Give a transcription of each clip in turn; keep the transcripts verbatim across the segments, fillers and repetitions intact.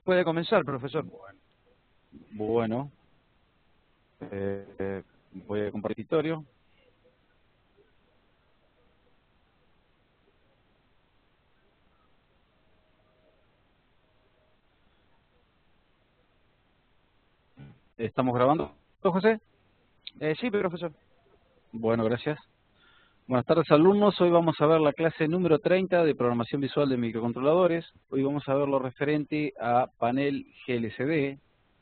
Puede comenzar, profesor. Bueno, bueno eh, eh, voy a compartir escritorio. ¿Estamos grabando, José? Eh, sí, profesor. Bueno, gracias. Buenas tardes, alumnos. Hoy vamos a ver la clase número treinta de programación visual de microcontroladores. Hoy vamos a ver lo referente a panel G L C D.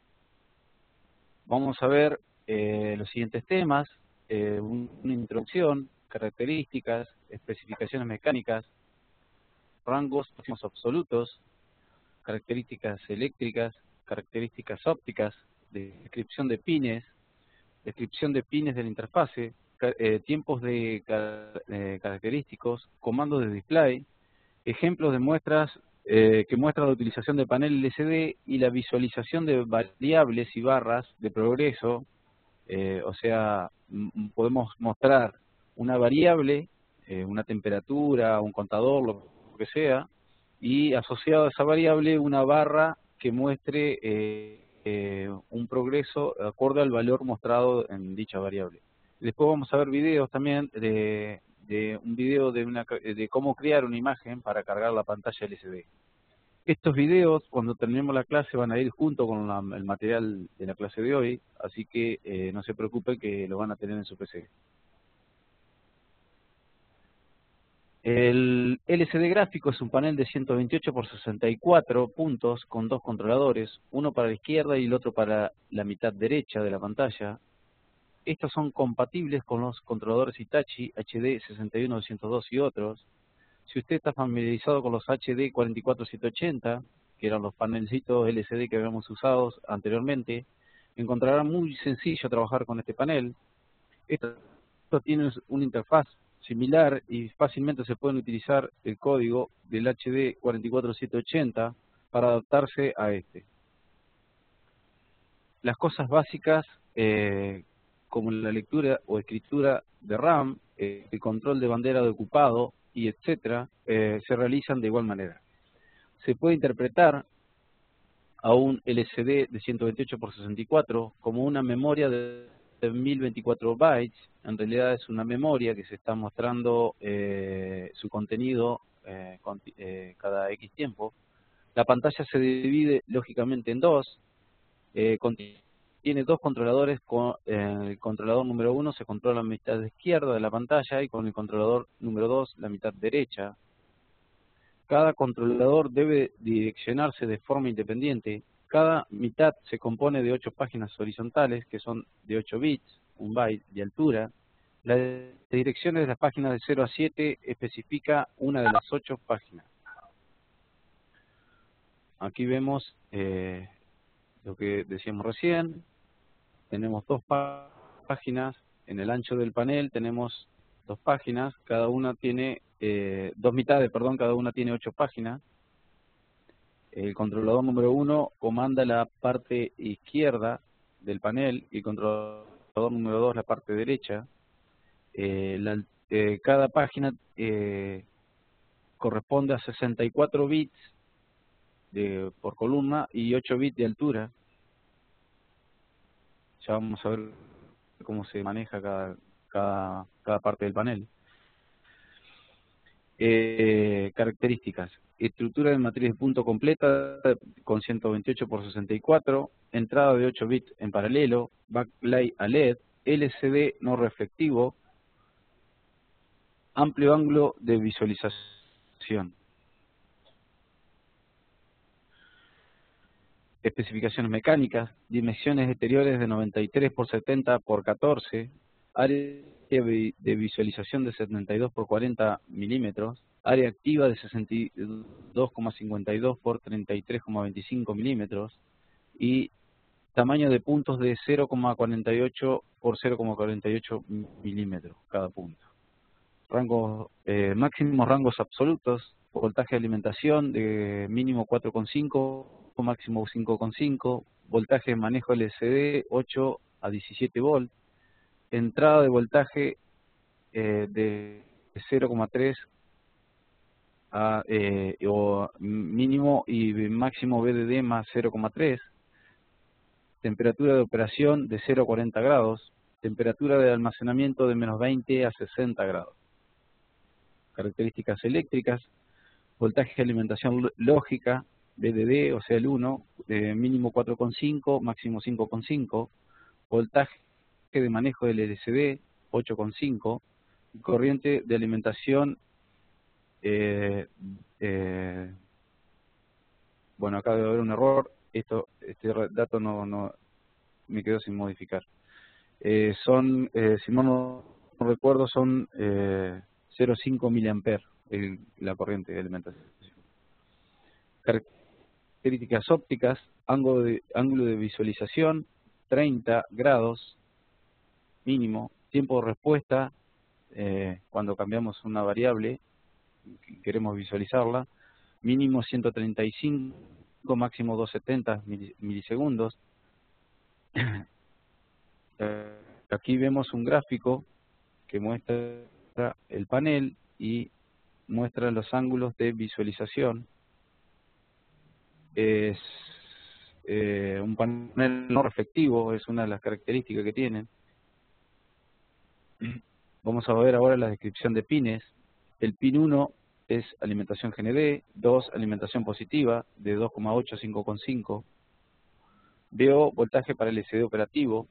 Vamos a ver eh, los siguientes temas: eh, una introducción, características, especificaciones mecánicas, rangos máximos absolutos, características eléctricas, características ópticas, descripción de pines, descripción de pines de la interfase, ca- eh, tiempos de car- eh, característicos, comandos de display, ejemplos de muestras eh, que muestran la utilización de panel L C D y la visualización de variables y barras de progreso. Eh, o sea, m- podemos mostrar una variable, eh, una temperatura, un contador, lo que sea, y asociado a esa variable una barra que muestre eh, eh, un progreso acorde al valor mostrado en dicha variable. Después vamos a ver videos también de, de un video de, una, de cómo crear una imagen para cargar la pantalla L C D. Estos videos, cuando terminemos la clase, van a ir junto con la, el material de la clase de hoy, así que eh, no se preocupen que lo van a tener en su P C. El L C D gráfico es un panel de ciento veintiocho por sesenta y cuatro puntos con dos controladores, uno para la izquierda y el otro para la mitad derecha de la pantalla. Estos son compatibles con los controladores Hitachi H D sesenta y uno doscientos dos y otros. Si usted está familiarizado con los H D cuarenta y cuatro setecientos ochenta, que eran los panelcitos L C D que habíamos usado anteriormente, encontrará muy sencillo trabajar con este panel. Esto tiene una interfaz similar y fácilmente se pueden utilizar el código del H D cuarenta y cuatro setecientos ochenta para adaptarse a este. Las cosas básicas eh, como la lectura o escritura de RAM, eh, el control de bandera de ocupado y etcétera, eh, se realizan de igual manera. Se puede interpretar a un L C D de ciento veintiocho por sesenta y cuatro como una memoria de mil veinticuatro bytes. En realidad es una memoria que se está mostrando eh, su contenido eh, conti eh, cada X tiempo. La pantalla se divide lógicamente en dos. Eh, tiene dos controladores. Con eh, el controlador número uno se controla la mitad izquierda de la pantalla y con el controlador número dos la mitad derecha. Cada controlador debe direccionarse de forma independiente. Cada mitad se compone de ocho páginas horizontales, que son de ocho bits, un byte de altura. Las direcciones de las páginas de cero a siete especifica una de las ocho páginas. Aquí vemos eh, lo que decíamos recién. Tenemos dos pá- páginas. En el ancho del panel tenemos dos páginas. Cada una tiene, eh, dos mitades, perdón, cada una tiene ocho páginas. El controlador número uno comanda la parte izquierda del panel y el controlador número dos la parte derecha. Eh, la, eh, cada página eh, corresponde a sesenta y cuatro bits de, por columna y ocho bits de altura. Ya vamos a ver cómo se maneja cada, cada, cada parte del panel. Eh, características: estructura de matriz de punto completa con ciento veintiocho por sesenta y cuatro, entrada de ocho bits en paralelo, backlight a L E D, L C D no reflectivo, amplio ángulo de visualización. Especificaciones mecánicas: dimensiones exteriores de noventa y tres por setenta por catorce, área de visualización de setenta y dos por cuarenta milímetros, área activa de sesenta y dos coma cincuenta y dos por treinta y tres coma veinticinco milímetros y tamaño de puntos de cero coma cuarenta y ocho por cero coma cuarenta y ocho milímetros cada punto. Rangos, eh, máximos rangos absolutos: voltaje de alimentación de mínimo cuatro coma cinco, máximo cinco coma cinco, voltaje de manejo L C D ocho a diecisiete volt, entrada de voltaje eh, de cero coma tres a, eh, o mínimo y máximo B D D más cero coma tres, temperatura de operación de cero a cuarenta grados, temperatura de almacenamiento de menos veinte a sesenta grados. Características eléctricas, voltaje de alimentación lógica, B D D, o sea el uno, eh, mínimo cuatro coma cinco, máximo cinco coma cinco, voltaje de manejo del L C D, ocho coma cinco, corriente de alimentación, eh, eh, bueno, acá debe haber un error, esto este dato no, no me quedó sin modificar. Eh, son, eh, si mal no, no recuerdo, son eh, cero coma cinco miliamperes el, la corriente de alimentación. Características ópticas, ángulo de, ángulo de visualización, treinta grados mínimo, tiempo de respuesta, eh, cuando cambiamos una variable, queremos visualizarla, mínimo ciento treinta y cinco, máximo doscientos setenta milisegundos. Aquí vemos un gráfico que muestra el panel y muestra los ángulos de visualización. Es eh, un panel no reflectivo, es una de las características que tienen. Vamos a ver ahora la descripción de pines. El pin uno es alimentación G N D, dos alimentación positiva de dos coma ocho a cinco coma cinco. Veo voltaje para el L C D operativo.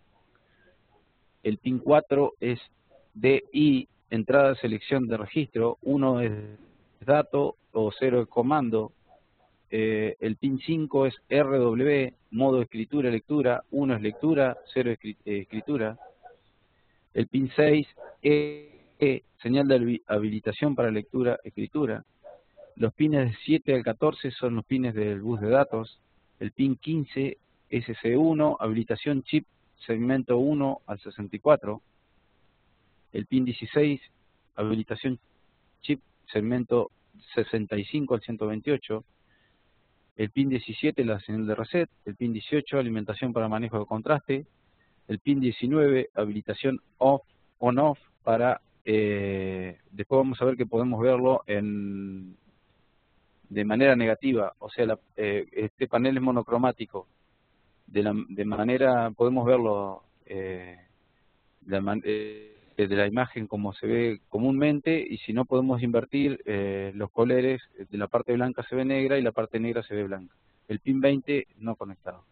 El pin cuatro es D I, entrada de selección de registro, uno es dato o cero es comando. Eh, el pin cinco es R W, modo escritura, lectura, uno es lectura, cero es escritura. El pin seis, E, E, señal de habilitación para lectura, escritura. Los pines de siete al catorce son los pines del bus de datos. El pin quince, S C uno, habilitación chip, segmento uno al sesenta y cuatro. El pin dieciséis, habilitación chip, segmento sesenta y cinco al ciento veintiocho. El pin diecisiete, la señal de reset. El pin dieciocho, alimentación para manejo de contraste. El pin diecinueve, habilitación off, on-off para, eh, después vamos a ver que podemos verlo en de manera negativa, o sea, la, eh, este panel es monocromático, de, la, de manera, podemos verlo eh, de, la, eh, de la imagen como se ve comúnmente, y si no podemos invertir eh, los colores, de la parte blanca se ve negra y la parte negra se ve blanca. El pin veinte no conectado.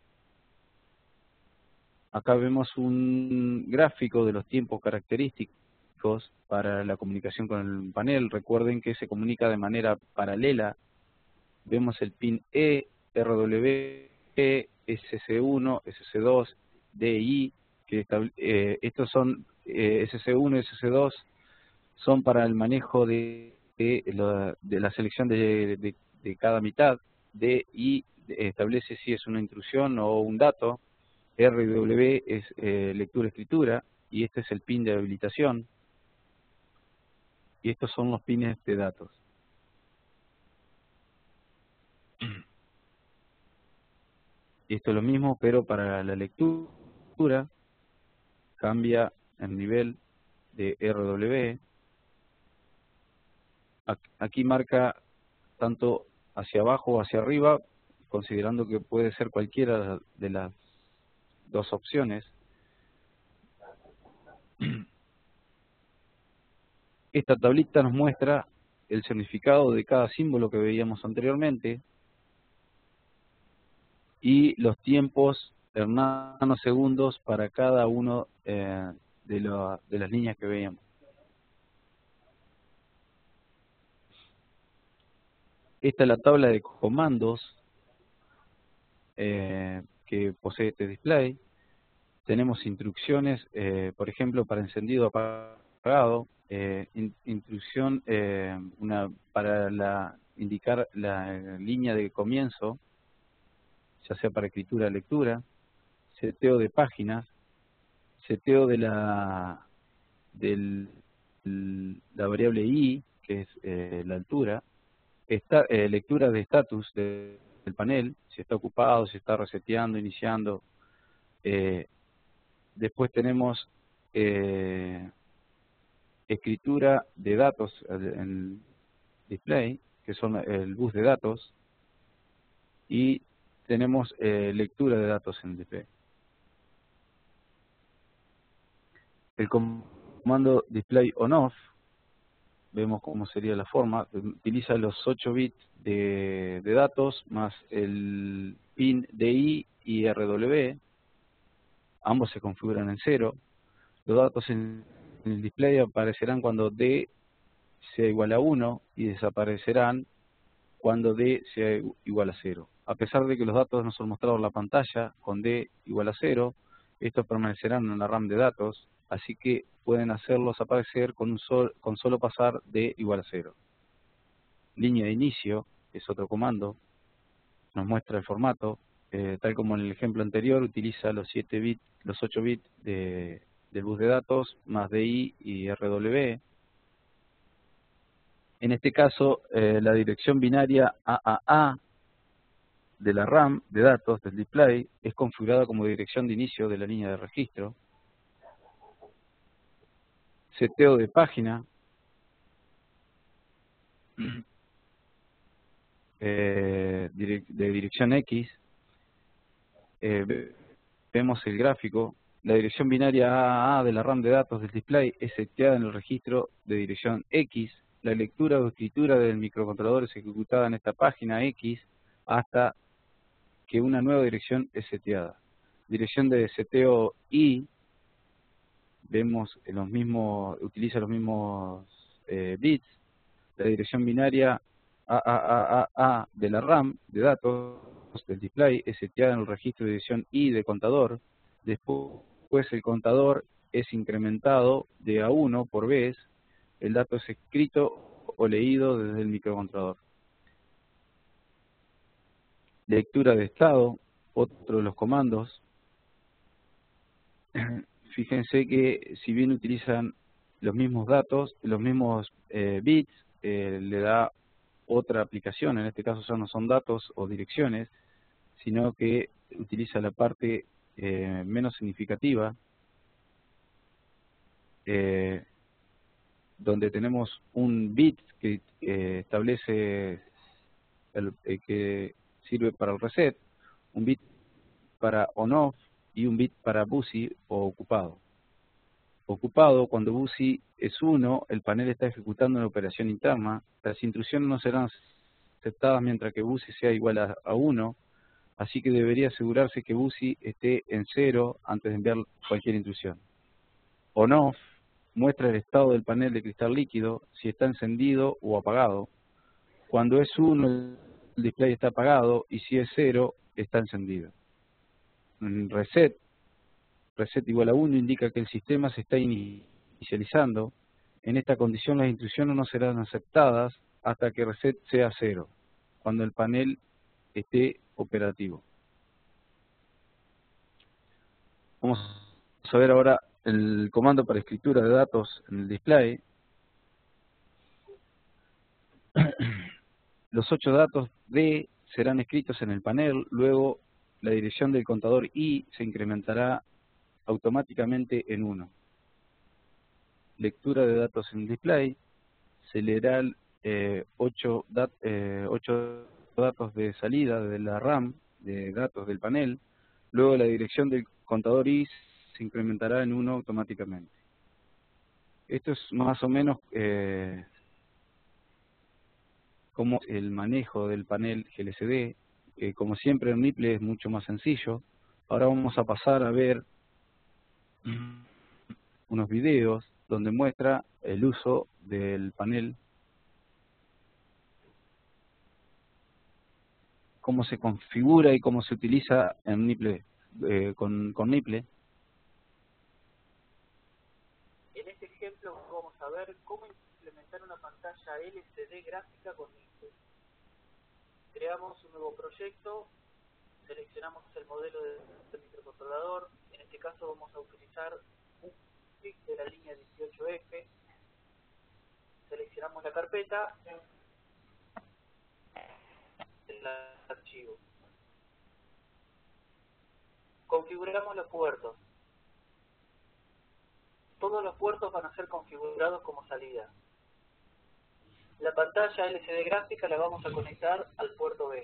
Acá vemos un gráfico de los tiempos característicos para la comunicación con el panel. Recuerden que se comunica de manera paralela. Vemos el pin E, R W, E, S C uno, S C dos, D I, que eh, estos son eh, S C uno y S C dos, son para el manejo de, de, la, de la selección de, de, de cada mitad. D I establece si es una intrusión o un dato. R W es eh, lectura-escritura, y este es el pin de habilitación, y estos son los pines de datos. Y esto es lo mismo, pero para la lectura cambia el nivel de R W. Aquí marca tanto hacia abajo o hacia arriba, considerando que puede ser cualquiera de las dos opciones. Esta tablita nos muestra el significado de cada símbolo que veíamos anteriormente y los tiempos en nanosegundos para cada uno eh, de, lo, de las líneas que veíamos. Esta es la tabla de comandos eh, que posee este display. Tenemos instrucciones, eh, por ejemplo, para encendido apagado, eh, in, instrucción eh, una para la, indicar la línea de comienzo, ya sea para escritura o lectura, seteo de páginas, seteo de la, del, la variable I, que es eh, la altura, esta, eh, lectura de estatus de, del panel, si está ocupado, si está reseteando, iniciando. Eh, después tenemos eh, escritura de datos en, display, que son el bus de datos, y tenemos eh, lectura de datos en el display. El comando display on off, vemos cómo sería la forma, utiliza los ocho bits de, de datos más el pin D I y R W, ambos se configuran en cero. Los datos en el display aparecerán cuando D sea igual a uno y desaparecerán cuando D sea igual a cero. A pesar de que los datos no son mostrados en la pantalla con D igual a cero, estos permanecerán en la RAM de datos, así que pueden hacerlos aparecer con, un sol, con solo pasar D igual a cero. Línea de inicio es otro comando, nos muestra el formato, eh, tal como en el ejemplo anterior, utiliza los siete bits, los ocho bits de, del bus de datos, más D I y R W. En este caso, eh, la dirección binaria A A A de la RAM de datos del display es configurada como dirección de inicio de la línea de registro. Seteo de página. Eh, direc de dirección X. Eh, vemos el gráfico. La dirección binaria A A A de la RAM de datos del display es seteada en el registro de dirección X. La lectura o escritura del microcontrolador es ejecutada en esta página X hasta que una nueva dirección es seteada. Dirección de seteo Y, vemos los mismos, utiliza los mismos eh, bits. La dirección binaria A A A A A de la RAM de datos del display es seteada en el registro de dirección Y de contador. Después el contador es incrementado de A uno por vez. El dato es escrito o leído desde el microcontrolador. Lectura de estado, otro de los comandos. Fíjense que si bien utilizan los mismos datos, los mismos eh, bits, eh, le da otra aplicación. En este caso ya no son datos o direcciones, sino que utiliza la parte eh, menos significativa, eh, donde tenemos un bit que eh, establece, el, eh, que sirve para el reset, un bit para on-off y un bit para busy o ocupado. Ocupado, cuando busy es uno, el panel está ejecutando una operación interna, las instrucciones no serán aceptadas mientras que busy sea igual a, a uno, así que debería asegurarse que busy esté en cero antes de enviar cualquier instrucción. On-off muestra el estado del panel de cristal líquido, si está encendido o apagado. Cuando es uno, el display está apagado, y si es cero, está encendido. Reset, reset igual a uno indica que el sistema se está inicializando. En esta condición las instrucciones no serán aceptadas hasta que reset sea cero, cuando el panel esté operativo. Vamos a ver ahora el comando para escritura de datos en el display. Los ocho datos D serán escritos en el panel, luego la dirección del contador I se incrementará automáticamente en uno. Lectura de datos en el display, se leerán eh, ocho, dat eh, ocho datos de salida de la RAM de datos del panel, luego la dirección del contador I se incrementará en uno automáticamente. Esto es más o menos eh, como el manejo del panel G L C D. Eh, como siempre en Niple es mucho más sencillo. Ahora vamos a pasar a ver unos videos donde muestra el uso del panel, cómo se configura y cómo se utiliza en Niple, eh, con, con Niple. En este ejemplo vamos a ver cómo implementar una pantalla L C D gráfica con Niple. Creamos un nuevo proyecto, seleccionamos el modelo del microcontrolador, en este caso vamos a utilizar un PIC de la línea dieciocho F, seleccionamos la carpeta, el archivo. Configuramos los puertos. Todos los puertos van a ser configurados como salida. La pantalla L C D gráfica la vamos a conectar al puerto B.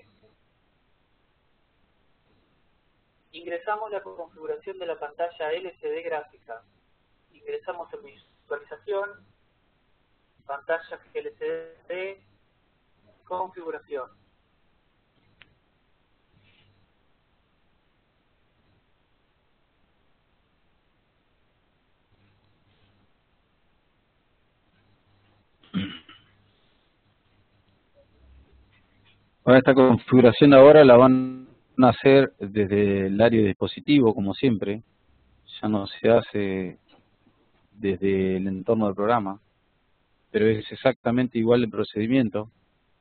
Ingresamos la configuración de la pantalla L C D gráfica. Ingresamos en visualización, pantalla L C D, configuración. Ahora esta configuración ahora la van a hacer desde el área de dispositivo, como siempre. Ya no se hace desde el entorno del programa, pero es exactamente igual el procedimiento.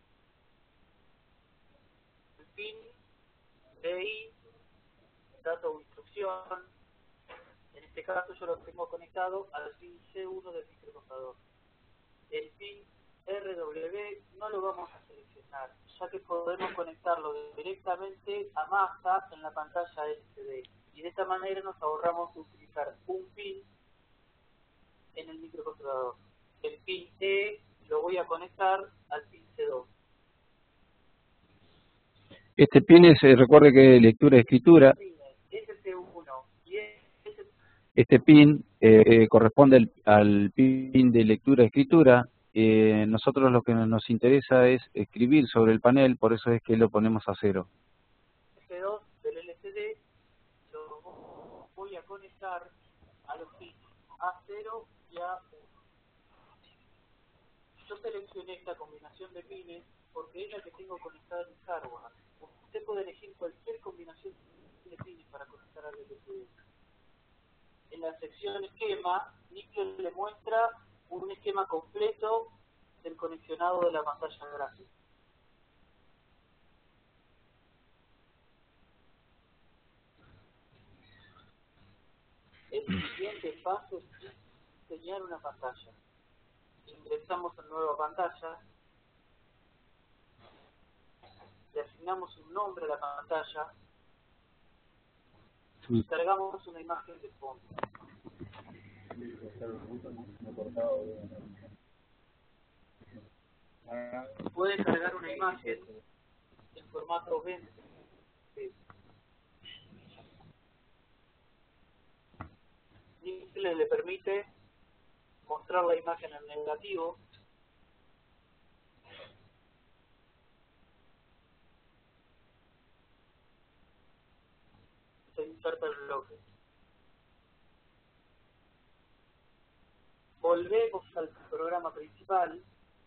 El pin D I, dato o instrucción, en este caso yo lo tengo conectado al pin C uno del microcontrolador. El pin R W no lo vamos a seleccionar, ya que podemos conectarlo directamente a masa en la pantalla L C D. Y de esta manera nos ahorramos de utilizar un pin en el microcontrolador. El pin E lo voy a conectar al pin C dos. Este pin es, eh, recuerde que lectura-escritura. Es el C uno y es el... Este pin eh, corresponde al, al pin de lectura-escritura. Eh, nosotros lo que nos interesa es escribir sobre el panel, por eso es que lo ponemos a cero. C dos del L C D lo voy a conectar a los pins A cero y A uno. Yo seleccioné esta combinación de pines porque es la que tengo conectada en mi hardware. Usted puede elegir cualquier combinación de pines para conectar al L C D. En la sección esquema, Nickel le muestra un esquema completo del conexionado de la pantalla gráfica. El siguiente paso es diseñar una pantalla. Ingresamos en nueva pantalla, le asignamos un nombre a la pantalla y cargamos una imagen de fondo. Puede cargar una imagen en formato veinte. Nickel le permite mostrar la imagen en negativo. Se inserta el bloque. Volvemos al programa principal.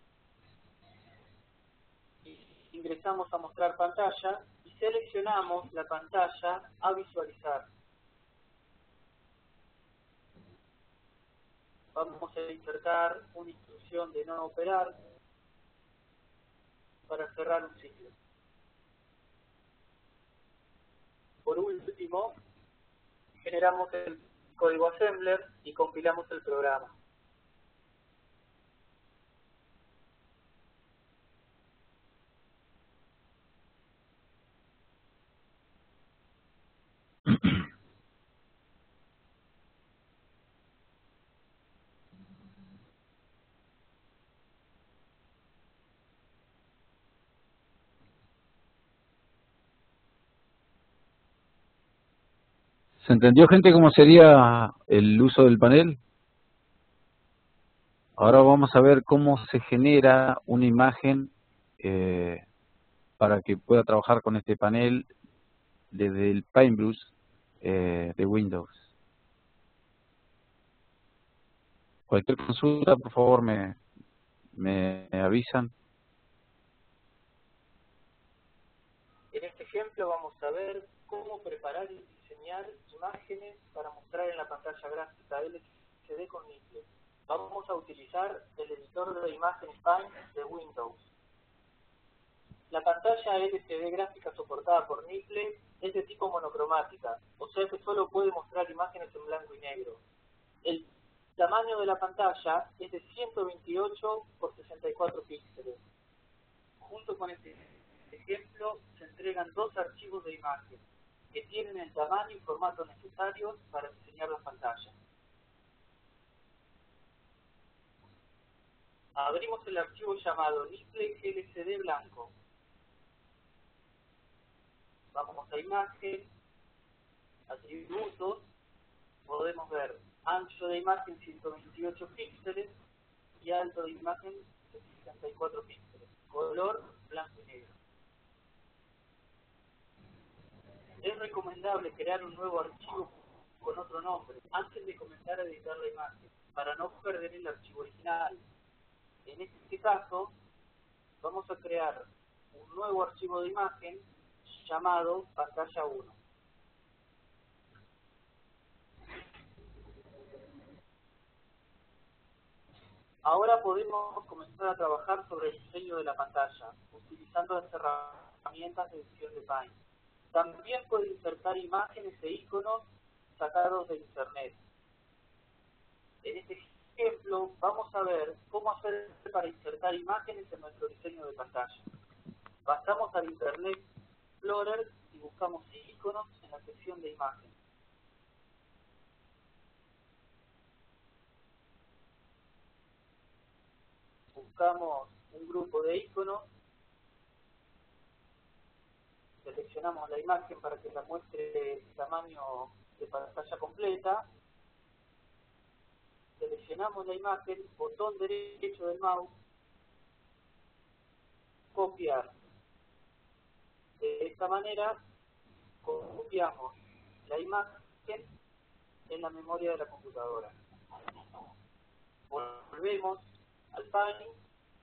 Ingresamos a mostrar pantalla y seleccionamos la pantalla a visualizar. Vamos a insertar una instrucción de no operar para cerrar un ciclo. Por último, generamos el código assembler y compilamos el programa. ¿Se entendió, gente, cómo sería el uso del panel? Ahora vamos a ver cómo se genera una imagen eh, para que pueda trabajar con este panel desde el Paintbrush eh, de Windows. Cualquier consulta, por favor, me, me avisan. En este ejemplo vamos a ver cómo preparar y diseñar imágenes para mostrar en la pantalla gráfica L C D con Nickel. Vamos a utilizar el editor de imágenes Paint de Windows. La pantalla L C D gráfica soportada por Nickel es de tipo monocromática, o sea que solo puede mostrar imágenes en blanco y negro. El tamaño de la pantalla es de ciento veintiocho por sesenta y cuatro píxeles. Junto con este ejemplo se entregan dos archivos de imagen que tienen el tamaño y formato necesarios para diseñar la pantalla. abrimos el archivo llamado nifle lcd blanco. Vamos a imagen, atributos, podemos ver ancho de imagen ciento veintiocho píxeles y alto de imagen sesenta y cuatro píxeles, color blanco y negro. Es recomendable crear un nuevo archivo con otro nombre antes de comenzar a editar la imagen para no perder el archivo original. En este caso vamos a crear un nuevo archivo de imagen llamado pantalla uno. Ahora podemos comenzar a trabajar sobre el diseño de la pantalla, utilizando las herramientas de edición de Paint. También puede insertar imágenes e iconos sacados de Internet. En este ejemplo vamos a ver cómo hacer para insertar imágenes en nuestro diseño de pantalla. Pasamos al Internet Explorer y buscamos iconos en la sección de imágenes. Buscamos un grupo de iconos, seleccionamos la imagen para que la muestre el tamaño de pantalla completa, seleccionamos la imagen, botón derecho del mouse, copiar. De esta manera copiamos la imagen en la memoria de la computadora. Volvemos al Paint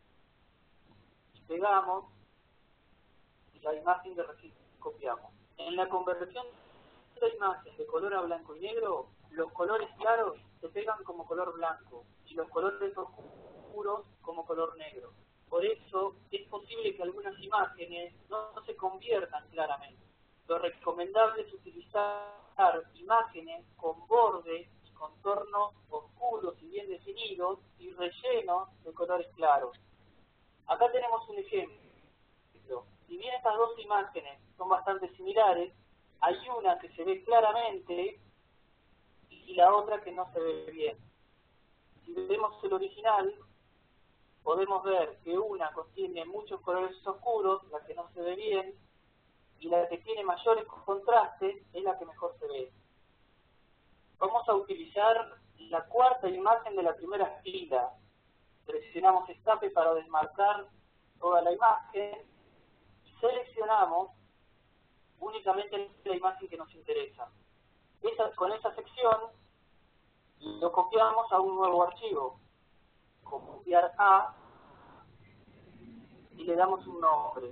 y pegamos la imagen que recién copiamos. En la conversión de imagen de color a blanco y negro, los colores claros se pegan como color blanco y los colores oscuros como color negro. Por eso es posible que algunas imágenes no, no se conviertan claramente. Lo recomendable es utilizar imágenes con bordes y contornos oscuros y bien definidos y rellenos de colores claros. Acá tenemos un ejemplo. Si bien estas dos imágenes son bastante similares, hay una que se ve claramente y la otra que no se ve bien. Si vemos el original, podemos ver que una contiene muchos colores oscuros, la que no se ve bien, y la que tiene mayores contrastes es la que mejor se ve. Vamos a utilizar la cuarta imagen de la primera fila. Presionamos Escape para desmarcar toda la imagen y seleccionamos únicamente la imagen que nos interesa. Esa, con esa sección lo copiamos a un nuevo archivo. Copiar A y le damos un nombre.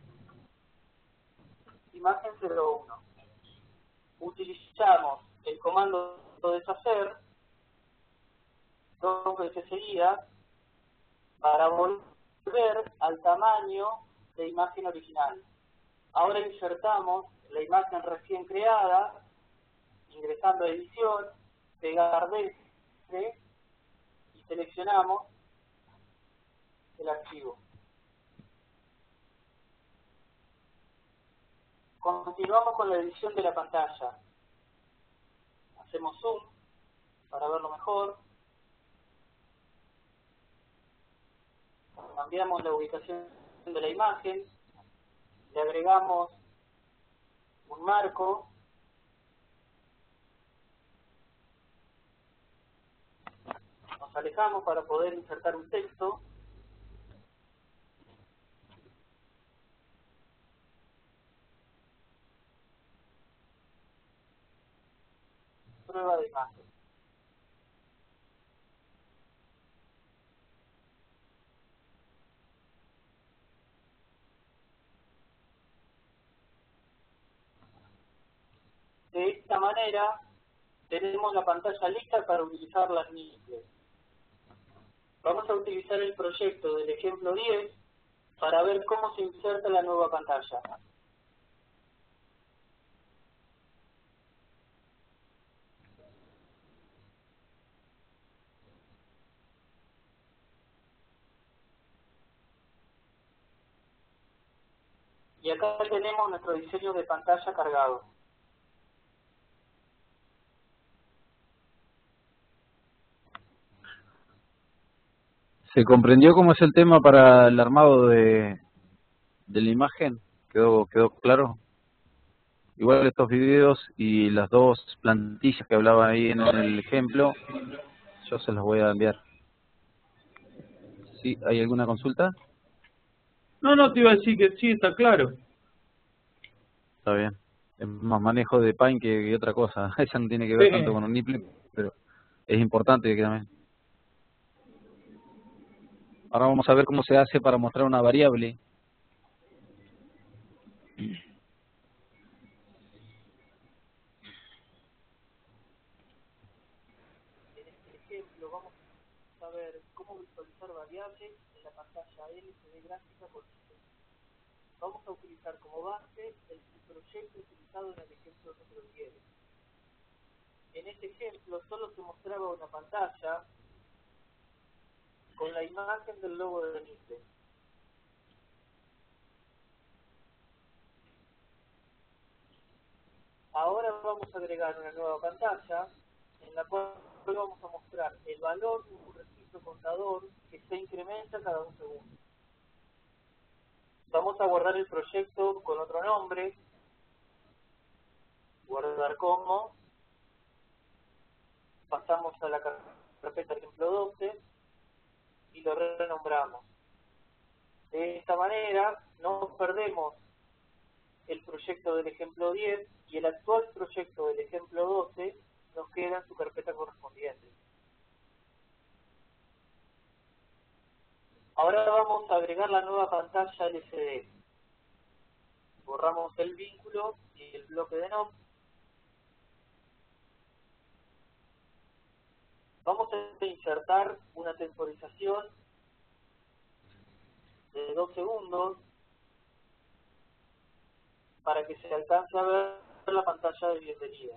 Imagen cero uno. Utilizamos el comando deshacer dos veces seguidas para volver al tamaño de imagen original. Ahora insertamos la imagen recién creada, ingresando a edición, pegar desde y seleccionamos el archivo. Continuamos con la edición de la pantalla. Hacemos zoom para verlo mejor. Cambiamos la ubicación de la imagen. Le agregamos un marco. Nos alejamos para poder insertar un texto. Prueba de imagen. De esta manera tenemos la pantalla lista para utilizar las nifles. Vamos a utilizar el proyecto del ejemplo diez para ver cómo se inserta la nueva pantalla. Y acá tenemos nuestro diseño de pantalla cargado. ¿Se comprendió cómo es el tema para el armado de, de la imagen? ¿Quedó, quedó claro? Igual estos videos y las dos plantillas que hablaban ahí en el ejemplo, yo se los voy a enviar. ¿Sí? ¿Hay alguna consulta? No, no, te iba a decir que sí, está claro. Está bien. Es más manejo de Paint que, que otra cosa. Esa no tiene que ver Sí. tanto con un nipple, pero es importante que también. Ahora vamos a ver cómo se hace para mostrar una variable. En este ejemplo vamos a ver cómo visualizar variables en la pantalla L C D gráfica con ítems. Vamos a utilizar como base el proyecto utilizado en el ejemplo número diez. En este ejemplo solo se mostraba una pantalla con la imagen del logo de Nipple. Ahora vamos a agregar una nueva pantalla en la cual vamos a mostrar el valor de un registro contador que se incrementa cada un segundo. Vamos a guardar el proyecto con otro nombre, guardar como, pasamos a la carpeta ejemplo doce y lo renombramos. De esta manera no perdemos el proyecto del ejemplo diez y el actual proyecto del ejemplo doce nos queda en su carpeta correspondiente. Ahora vamos a agregar la nueva pantalla L C D. Borramos el vínculo y el bloque de nom. Vamos a insertar una temporización de dos segundos para que se alcance a ver la pantalla de bienvenida.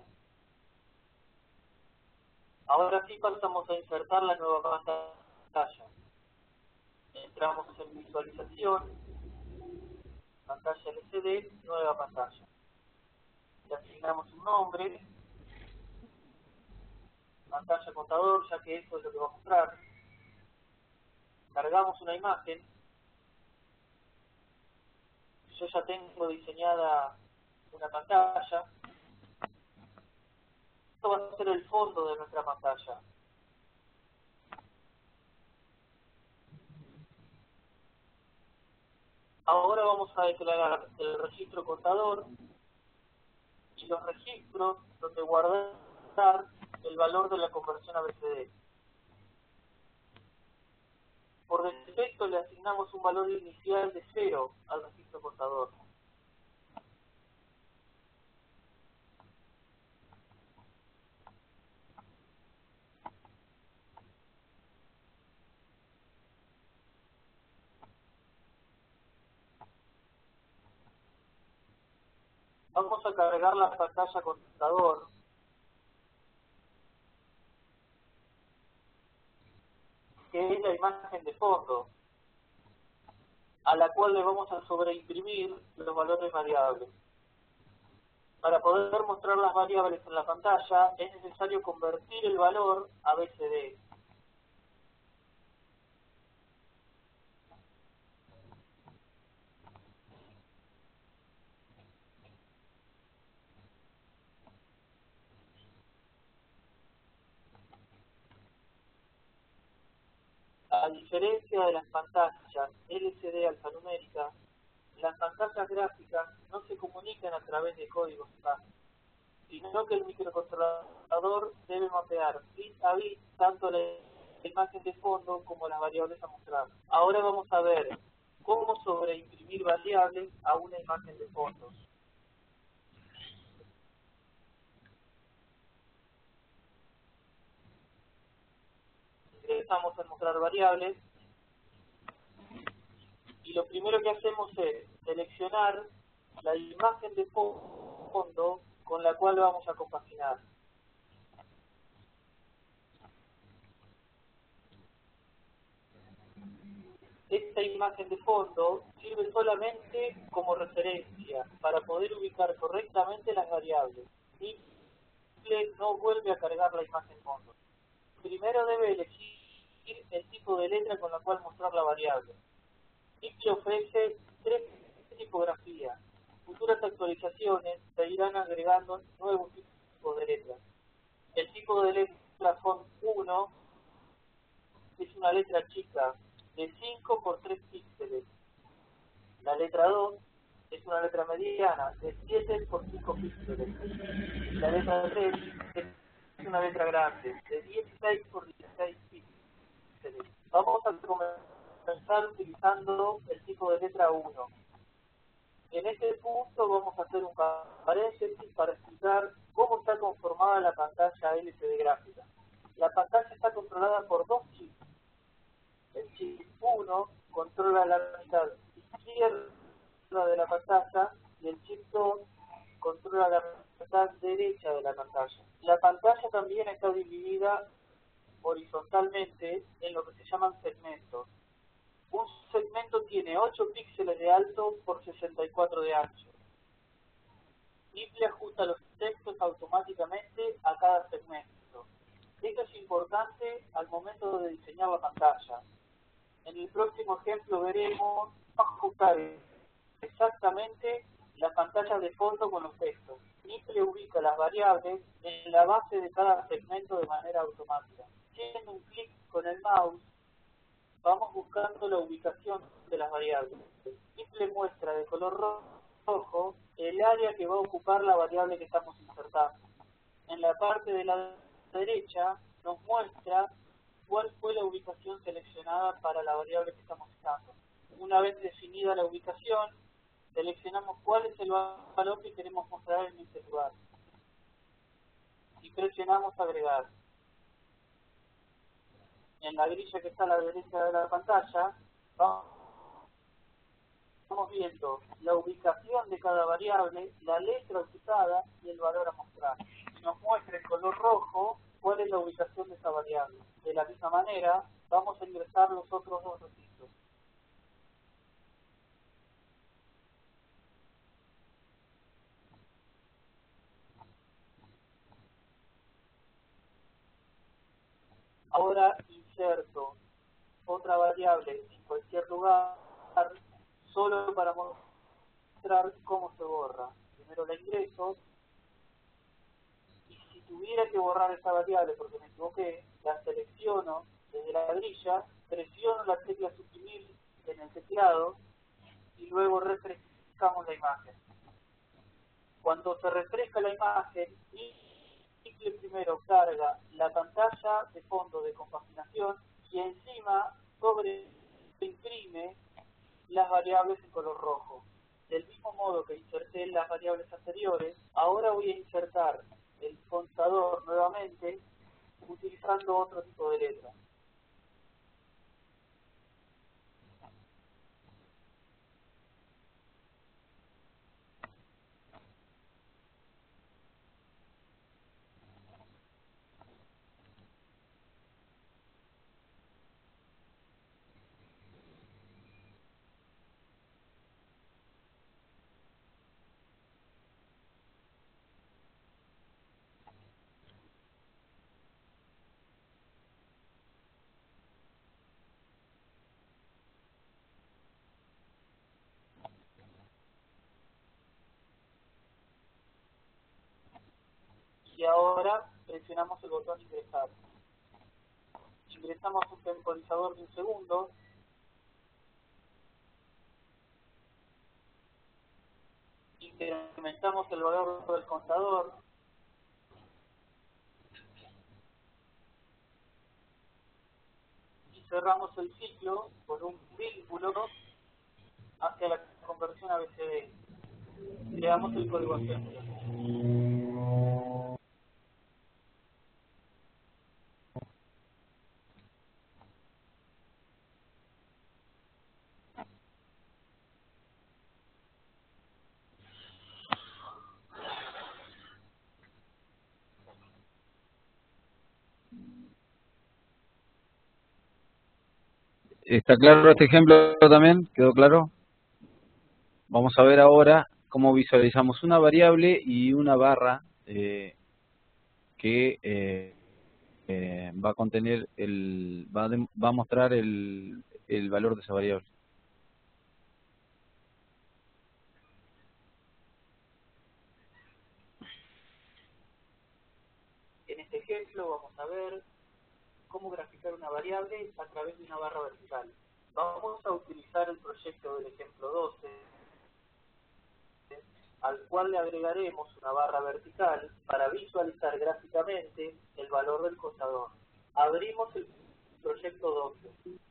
Ahora sí pasamos a insertar la nueva pantalla. Entramos en visualización, pantalla L C D, nueva pantalla. Le asignamos un nombre, pantalla contador, ya que eso es lo que va a mostrar. Cargamos una imagen. Yo ya tengo diseñada una pantalla. Esto va a ser el fondo de nuestra pantalla. Ahora vamos a declarar el registro contador y los registros donde guardar el valor de la conversión a B C D. Por defecto le asignamos un valor inicial de cero al registro contador. Vamos a cargar la pantalla contador que es la imagen de fondo, a la cual le vamos a sobreimprimir los valores variables. Para poder mostrar las variables en la pantalla es necesario convertir el valor a B C D. A diferencia de las pantallas L C D alfanuméricas, las pantallas gráficas no se comunican a través de códigos básicos, sino que el microcontrolador debe mapear bit a bit tanto la imagen de fondo como las variables a mostrar. Ahora vamos a ver cómo sobreimprimir variables a una imagen de fondo. Ingresamos a mostrar variables y lo primero que hacemos es seleccionar la imagen de fondo con la cual vamos a compaginar. Esta imagen de fondo sirve solamente como referencia para poder ubicar correctamente las variables. Nipple no vuelve a cargar la imagen fondo. Primero debe elegir elegir el tipo de letra con la cual mostrar la variable. Nifty ofrece tres tipografías. Futuras actualizaciones se irán agregando nuevos tipos de letras. El tipo de letra font uno es una letra chica de cinco por tres píxeles. La letra dos es una letra mediana de siete por cinco píxeles. La letra tres es una letra grande de dieciséis por dieciséis píxeles. Vamos a comenzar utilizando el tipo de letra uno. En este punto vamos a hacer un paréntesis para explicar cómo está conformada la pantalla L C D gráfica. La pantalla está controlada por dos chips. El chip uno controla la mitad izquierda de la pantalla y el chip dos controla la mitad derecha de la pantalla. La pantalla también está dividida horizontalmente en lo que se llaman segmentos. Un segmento tiene ocho píxeles de alto por sesenta y cuatro de ancho. Nifty ajusta los textos automáticamente a cada segmento. Esto es importante al momento de diseñar la pantalla. En el próximo ejemplo veremos cómo ajustar exactamente la pantalla de fondo con los textos. Nifty ubica las variables en la base de cada segmento de manera automática. Haciendo un clic con el mouse, vamos buscando la ubicación de las variables. Nifty muestra de color rojo el área que va a ocupar la variable que estamos insertando. En la parte de la derecha nos muestra cuál fue la ubicación seleccionada para la variable que estamos usando. Una vez definida la ubicación, seleccionamos cuál es el valor que queremos mostrar en ese lugar. Y presionamos agregar. En la grilla que está a la derecha de la pantalla, vamos viendo la ubicación de cada variable, la letra utilizada y el valor a mostrar. Y nos muestra en color rojo cuál es la ubicación de esa variable. De la misma manera, vamos a ingresar los otros dos registros. Ahora inserto otra variable en cualquier lugar, solo para mostrar cómo se borra. Primero la ingreso, y si tuviera que borrar esa variable porque me equivoqué, la selecciono desde la grilla, presiono la tecla suprimir en el teclado y luego refrescamos la imagen. Cuando se refresca la imagen, Nifty primero carga la pantalla de fondo de compaginación y encima sobreimprime las variables en color rojo. Del mismo modo que inserté las variables anteriores, ahora voy a insertar el contador nuevamente utilizando otro tipo de letra. Y ahora presionamos el botón ingresar. Ingresamos un temporizador de un segundo. Incrementamos el valor del contador. Y cerramos el ciclo con un vínculo hacia la conversión A B C D. Creamos el código assembler. ¿Está claro este ejemplo también? ¿Quedó claro? Vamos a ver ahora cómo visualizamos una variable y una barra eh, que eh, eh, va a contener el, va a, de- va a mostrar el, el valor de esa variable. En este ejemplo vamos a ver cómo graficar una variable a través de una barra vertical. Vamos a utilizar el proyecto del ejemplo doce, al cual le agregaremos una barra vertical para visualizar gráficamente el valor del contador. Abrimos el proyecto doce.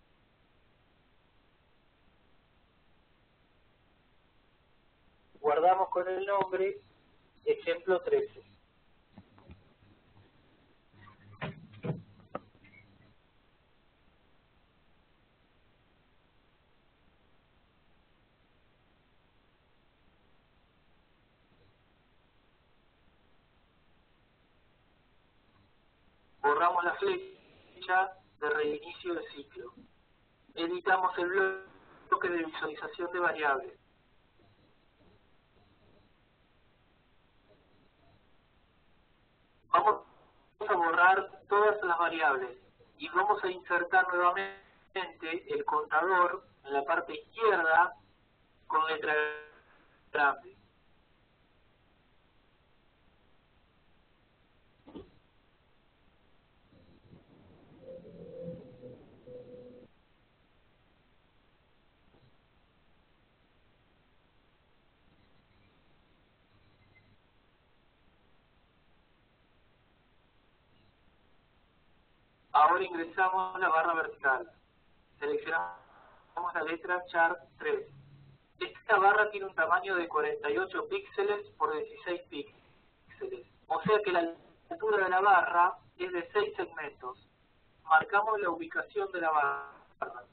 Guardamos con el nombre ejemplo trece. Borramos la flecha de reinicio del ciclo. Editamos el bloque de visualización de variables. Vamos a borrar todas las variables y vamos a insertar nuevamente el contador en la parte izquierda con letra grande. Ahora ingresamos a la barra vertical. Seleccionamos la letra Chart tres. Esta barra tiene un tamaño de cuarenta y ocho píxeles por dieciséis píxeles. O sea que la altura de la barra es de seis segmentos. Marcamos la ubicación de la barra.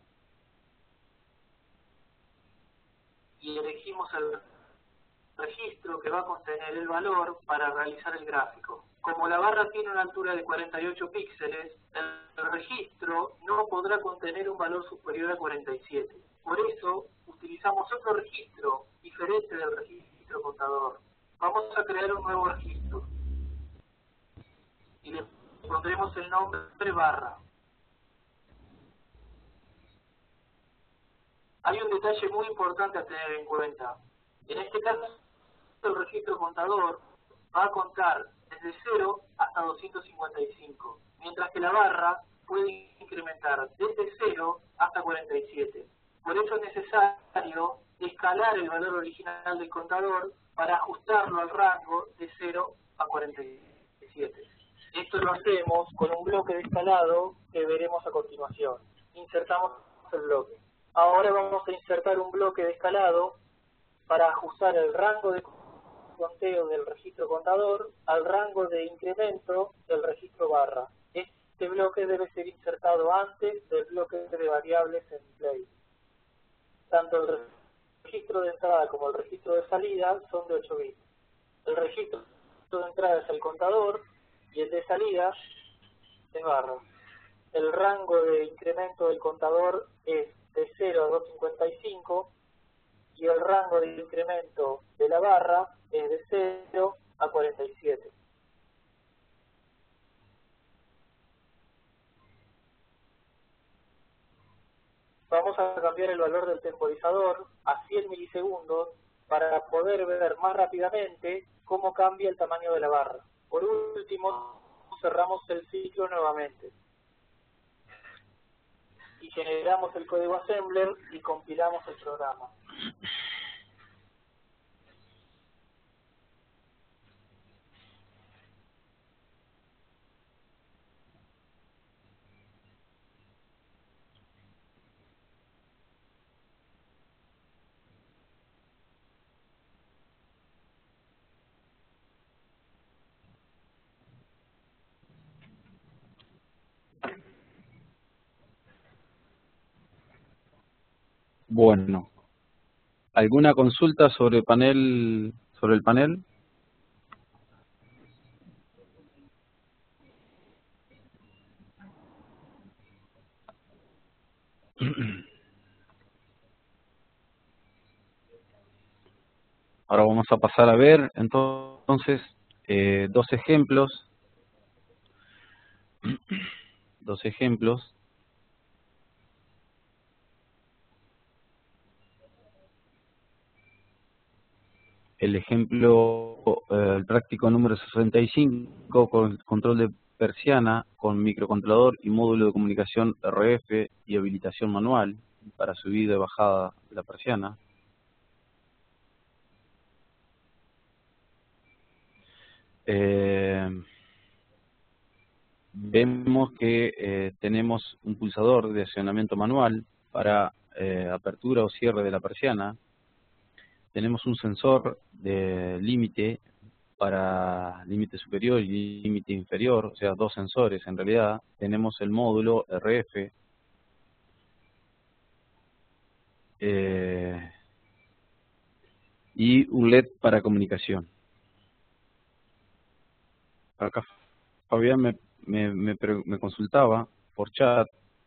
Y elegimos el registro que va a contener el valor para realizar el gráfico. Como la barra tiene una altura de cuarenta y ocho píxeles, el registro no podrá contener un valor superior a cuarenta y siete. Por eso, utilizamos otro registro diferente del registro contador. Vamos a crear un nuevo registro y le pondremos el nombre barra. Hay un detalle muy importante a tener en cuenta. En este caso, el registro contador va a contar desde cero hasta doscientos cincuenta y cinco, mientras que la barra puede incrementar desde cero hasta cuarenta y siete. Por eso es necesario escalar el valor original del contador para ajustarlo al rango de cero a cuarenta y siete. Esto lo hacemos con un bloque de escalado que veremos a continuación. Insertamos el bloque. Ahora vamos a insertar un bloque de escalado para ajustar el rango de conteo del registro contador al rango de incremento del registro barra. Este bloque debe ser insertado antes del bloque de variables en play. Tanto el registro de entrada como el registro de salida son de ocho bits. El registro de entrada es el contador y el de salida es barra. El rango de incremento del contador es de cero a doscientos cincuenta y cinco y el rango de incremento de la barra es de cero a cuarenta y siete. Vamos a cambiar el valor del temporizador a cien milisegundos para poder ver más rápidamente cómo cambia el tamaño de la barra. Por último, cerramos el ciclo nuevamente y generamos el código assembler y compilamos el programa. Bueno, ¿alguna consulta sobre panel, sobre el panel? Ahora vamos a pasar a ver entonces eh, dos ejemplos dos ejemplos. El ejemplo, eh, el práctico número sesenta y cinco, con control de persiana con microcontrolador y módulo de comunicación R F y habilitación manual para subida y bajada de la persiana. Eh, vemos que eh, tenemos un pulsador de accionamiento manual para eh, apertura o cierre de la persiana. Tenemos un sensor de límite para límite superior y límite inferior, o sea, dos sensores en realidad. Tenemos el módulo R F. Eh, y un L E D para comunicación. Acá Fabián me, me, me, me consultaba por chat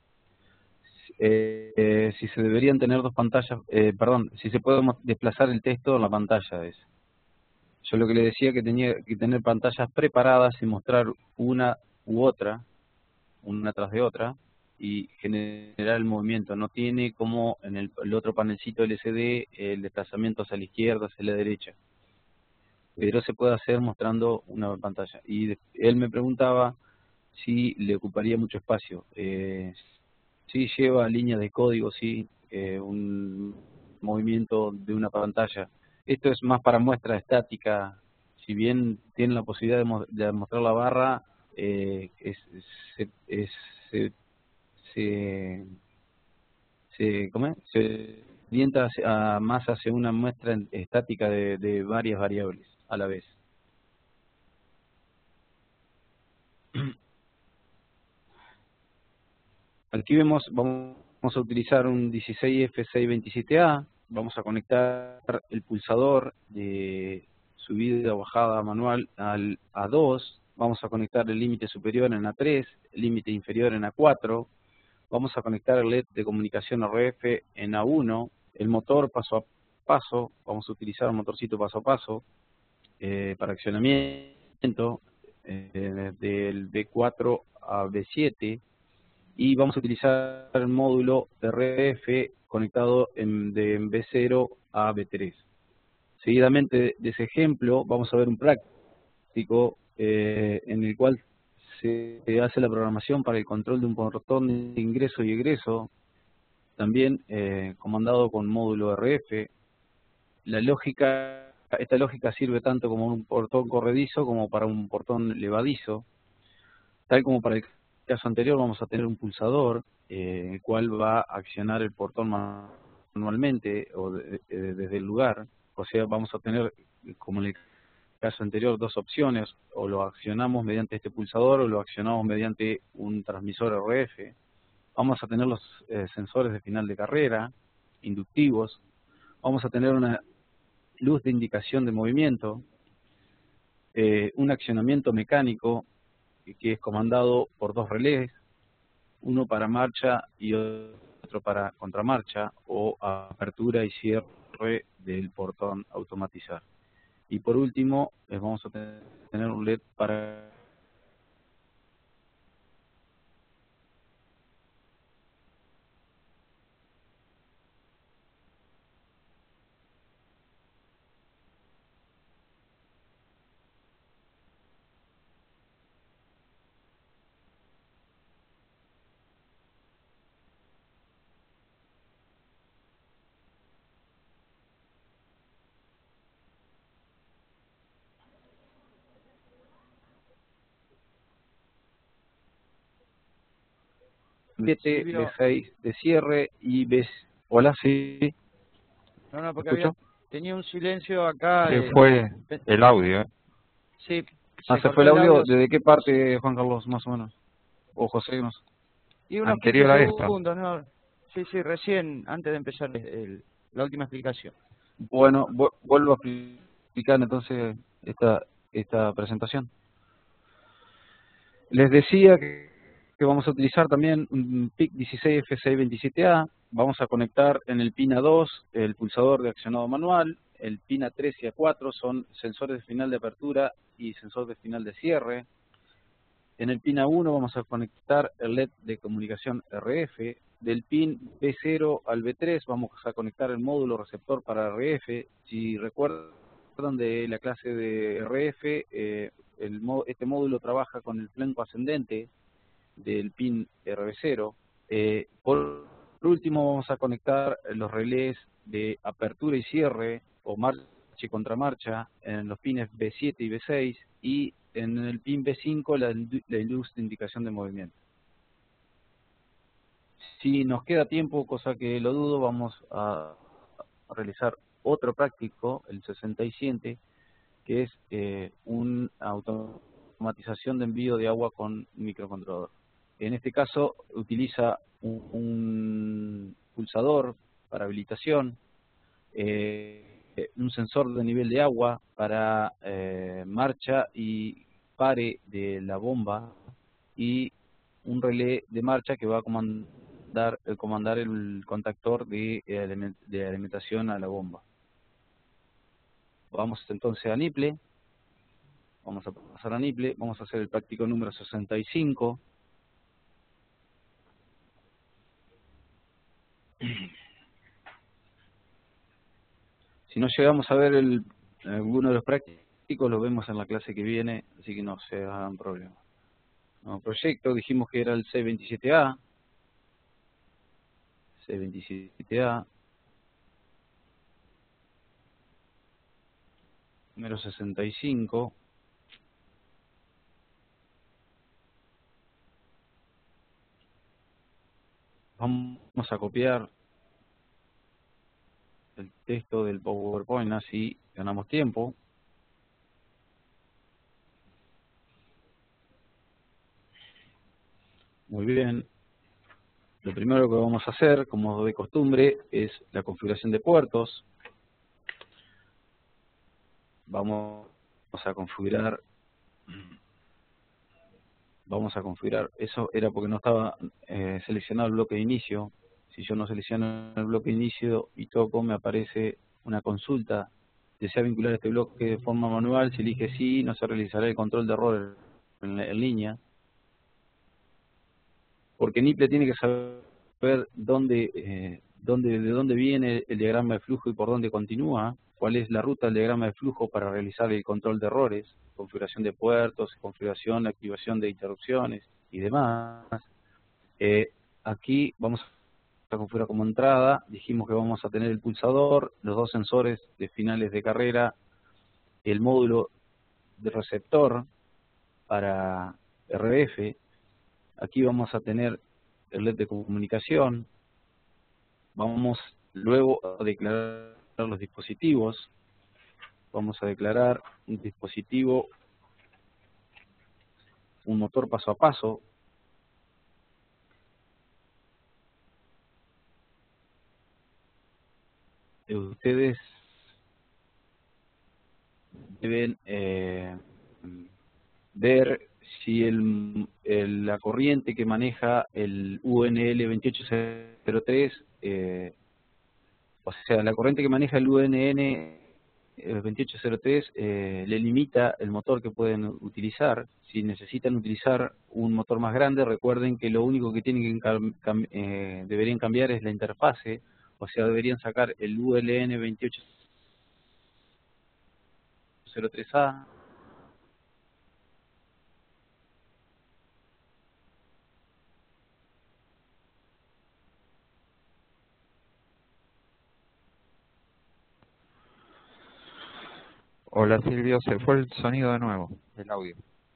eh, eh, si se deberían tener dos pantallas, eh, perdón, si se puede desplazar el texto en la pantalla. Es. Yo lo que le decía que tenía que tener pantallas preparadas y mostrar una u otra, una tras de otra, y generar el movimiento. No tiene como en el, el otro panelcito L C D el desplazamiento hacia la izquierda, hacia la derecha. Pero se puede hacer mostrando una pantalla. Y de, él me preguntaba si le ocuparía mucho espacio. Eh, si lleva líneas de código, sí, eh, un movimiento de una pantalla. Esto es más para muestra estática. Si bien tiene la posibilidad de, mo de mostrar la barra, eh, es, es, es, se, se, se, ¿cómo es? se orienta hacia, más hacia una muestra estática de, de varias variables a la vez. Aquí vemos, vamos a utilizar un dieciséis F seiscientos veintisiete A, vamos a conectar el pulsador de subida o bajada manual al A dos, vamos a conectar el límite superior en A tres, el límite inferior en A cuatro, vamos a conectar el L E D de comunicación R F en A uno, el motor paso a paso, vamos a utilizar un motorcito paso a paso eh, para accionamiento eh, del B cuatro a B siete, y vamos a utilizar el módulo R F conectado en, de en B cero a B tres. Seguidamente de ese ejemplo vamos a ver un práctico eh, en el cual se hace la programación para el control de un portón de ingreso y egreso, también eh, comandado con módulo R F. La lógica, esta lógica sirve tanto como un portón corredizo como para un portón levadizo. Tal como para el caso anterior, vamos a tener un pulsador, eh, el cual va a accionar el portón manualmente o de, de, desde el lugar. O sea, vamos a tener, como en el caso anterior, dos opciones: o lo accionamos mediante este pulsador o lo accionamos mediante un transmisor R F. Vamos a tener los eh, sensores de final de carrera, inductivos. Vamos a tener una luz de indicación de movimiento, eh, un accionamiento mecánico que es comandado por dos relés, uno para marcha y otro para contramarcha, o apertura y cierre del portón automatizar. Y por último, eh, vamos a tener un L E D para siete, B seis de cierre y B... Hola, sí. No, no, porque ¿Me escucho? había, tenía un silencio acá. Se eh, fue el audio, ¿eh? Sí. Ah, ¿se cortó fue el audio? audio. ¿Desde qué parte, Juan Carlos, más o menos? O José, no sé. Y unos Anterior quince a esto. segundos, ¿no? Sí, sí, recién, antes de empezar el, el, la última explicación. Bueno, vuelvo a explicar entonces esta, esta presentación. Les decía que, que vamos a utilizar también un P I C dieciséis F seiscientos veintisiete A. Vamos a conectar en el pin A dos el pulsador de accionado manual. El pin A tres y A cuatro son sensores de final de apertura y sensor de final de cierre. En el pin A uno vamos a conectar el L E D de comunicación R F. Del pin B cero al B tres vamos a conectar el módulo receptor para R F. Si recuerdan de la clase de R F, eh, el, este módulo trabaja con el flanco ascendente del pin R B cero. Eh, por último vamos a conectar los relés de apertura y cierre o marcha y contramarcha en los pines B siete y B seis, y en el pin B cinco la, la luz de indicación de movimiento. Si nos queda tiempo, cosa que lo dudo, vamos a, a realizar otro práctico, el sesenta y siete, que es eh, una automatización de envío de agua con microcontrolador. En este caso utiliza un, un pulsador para habilitación, eh, un sensor de nivel de agua para eh, marcha y pare de la bomba, y un relé de marcha que va a comandar, eh, comandar el contactor de, eh, de alimentación a la bomba. Vamos entonces a NIPLE, vamos a pasar a NIPLE, vamos a hacer el práctico número sesenta y cinco. Si no llegamos a ver el, alguno de los prácticos, lo vemos en la clase que viene, así que no se hagan problemas. No, proyecto, dijimos que era el C veintisiete A. C veintisiete A. Número sesenta y cinco. Vamos a copiar el texto del PowerPoint, así ganamos tiempo. Muy bien. Lo primero que vamos a hacer, como de costumbre, es la configuración de puertos. Vamos a configurar, vamos a configurar, eso era porque no estaba eh, seleccionado el bloque de inicio. Si yo no selecciono el bloque de inicio y toco, me aparece una consulta. ¿Desea vincular este bloque de forma manual? Si elige sí, no se realizará el control de error en, en línea. Porque NIPLE tiene que saber dónde, eh, dónde, de dónde viene el diagrama de flujo y por dónde continúa, cuál es la ruta del diagrama de flujo para realizar el control de errores, configuración de puertos, configuración, activación de interrupciones y demás. Eh, aquí vamos a configurar como entrada, dijimos que vamos a tener el pulsador, los dos sensores de finales de carrera, el módulo de receptor para R F. Aquí vamos a tener el L E D de comunicación. Vamos luego a declarar los dispositivos. Vamos a declarar un dispositivo, un motor paso a paso. Ustedes deben eh, ver si el, el, la corriente que maneja el U N L veintiocho cero tres, eh, o sea, la corriente que maneja el U N N veintiocho cero tres eh, le limita el motor que pueden utilizar. Si necesitan utilizar un motor más grande, recuerden que lo único que tienen que cam cam eh, deberían cambiar es la interfase, o sea, deberían sacar el U L N veintiocho cero tres A. Hola Silvio, se fue el sonido de nuevo, el audio.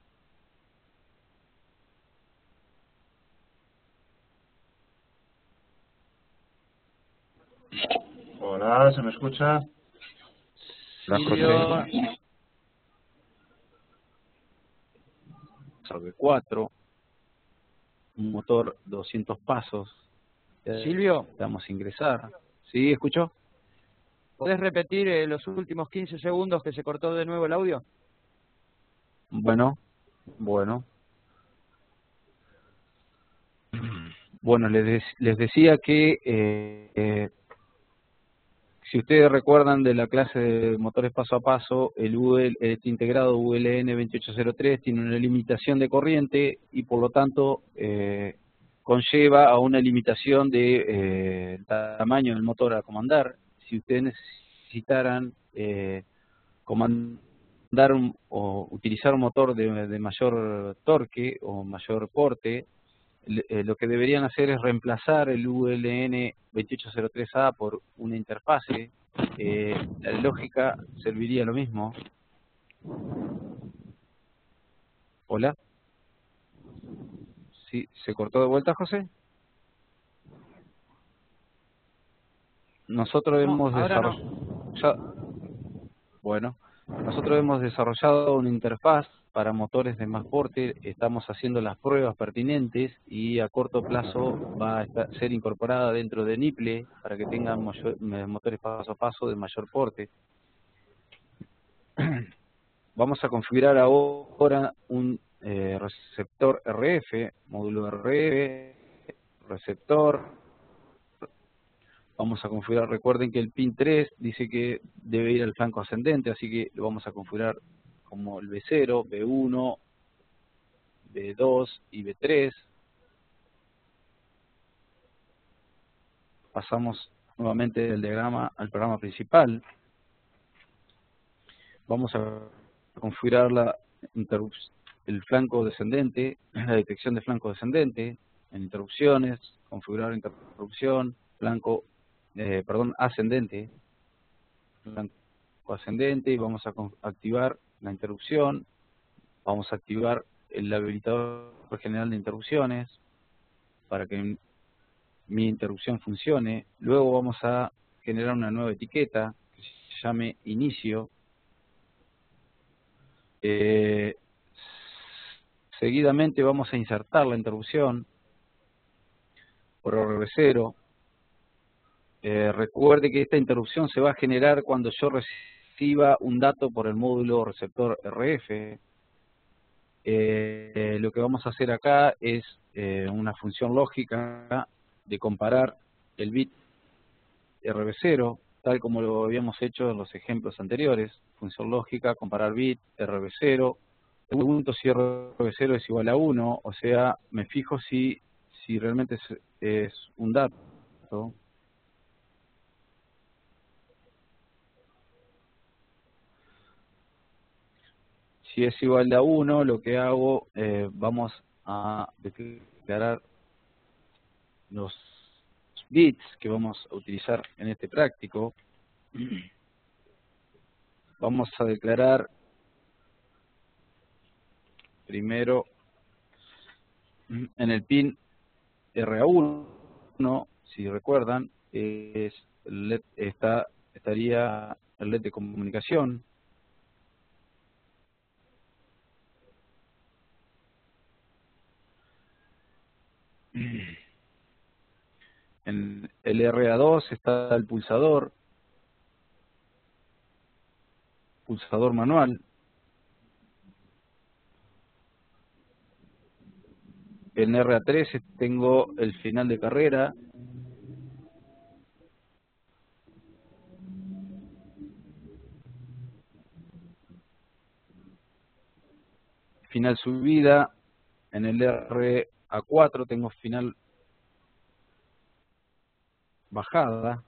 Hola, ¿se me escucha? Silvio. Sobre cuatro, un motor doscientos pasos. Silvio. Vamos a ingresar. ¿Sí, escuchó? ¿Podés repetir eh, los últimos quince segundos que se cortó de nuevo el audio? Bueno, bueno. Bueno, les, les decía que eh, eh, si ustedes recuerdan de la clase de motores paso a paso, el, U L, este integrado U L N veintiocho cero tres tiene una limitación de corriente y por lo tanto eh, conlleva a una limitación de eh, tamaño del motor a comandar. Si ustedes necesitaran eh, comandar un, o utilizar un motor de, de mayor torque o mayor porte, eh, lo que deberían hacer es reemplazar el U L N veintiocho cero tres A por una interfase. Eh, la lógica serviría lo mismo. Hola. ¿Sí? ¿Se cortó de vuelta, José? Nosotros No, hemos ahora no. desarrollado, bueno, nosotros hemos desarrollado una interfaz para motores de más porte, estamos haciendo las pruebas pertinentes y a corto plazo va a estar, ser incorporada dentro de Niple para que tengan mayor, motores paso a paso de mayor porte. Vamos a configurar ahora un eh, receptor R F, módulo R F, receptor. Vamos a configurar, recuerden que el pin tres dice que debe ir al flanco ascendente, así que lo vamos a configurar como el B cero, B uno, B dos y B tres. Pasamos nuevamente del diagrama al programa principal. Vamos a configurar la el flanco descendente, la detección de flanco descendente, en interrupciones, configurar interrupción, flanco, eh, perdón, ascendente, flanco ascendente, y vamos a activar la interrupción, vamos a activar el habilitador general de interrupciones para que mi interrupción funcione. Luego vamos a generar una nueva etiqueta que se llame inicio. Eh, seguidamente vamos a insertar la interrupción por R cero. Eh, recuerde que esta interrupción se va a generar cuando yo reciba un dato por el módulo receptor R F. Eh, lo que vamos a hacer acá es eh, una función lógica de comparar el bit R cero, tal como lo habíamos hecho en los ejemplos anteriores. Función lógica, comparar bit, R cero. Pregunto si R cero es igual a uno, o sea, me fijo si, si realmente es, es un dato. Si es igual a uno, lo que hago, eh, vamos a declarar los bits que vamos a utilizar en este práctico. Vamos a declarar primero en el pin R A uno, si recuerdan, es el L E D, está, estaría el L E D de comunicación. En el R A dos está el pulsador, pulsador manual. En R A tres tengo el final de carrera. Final subida. En el R A cuatro tengo final bajada.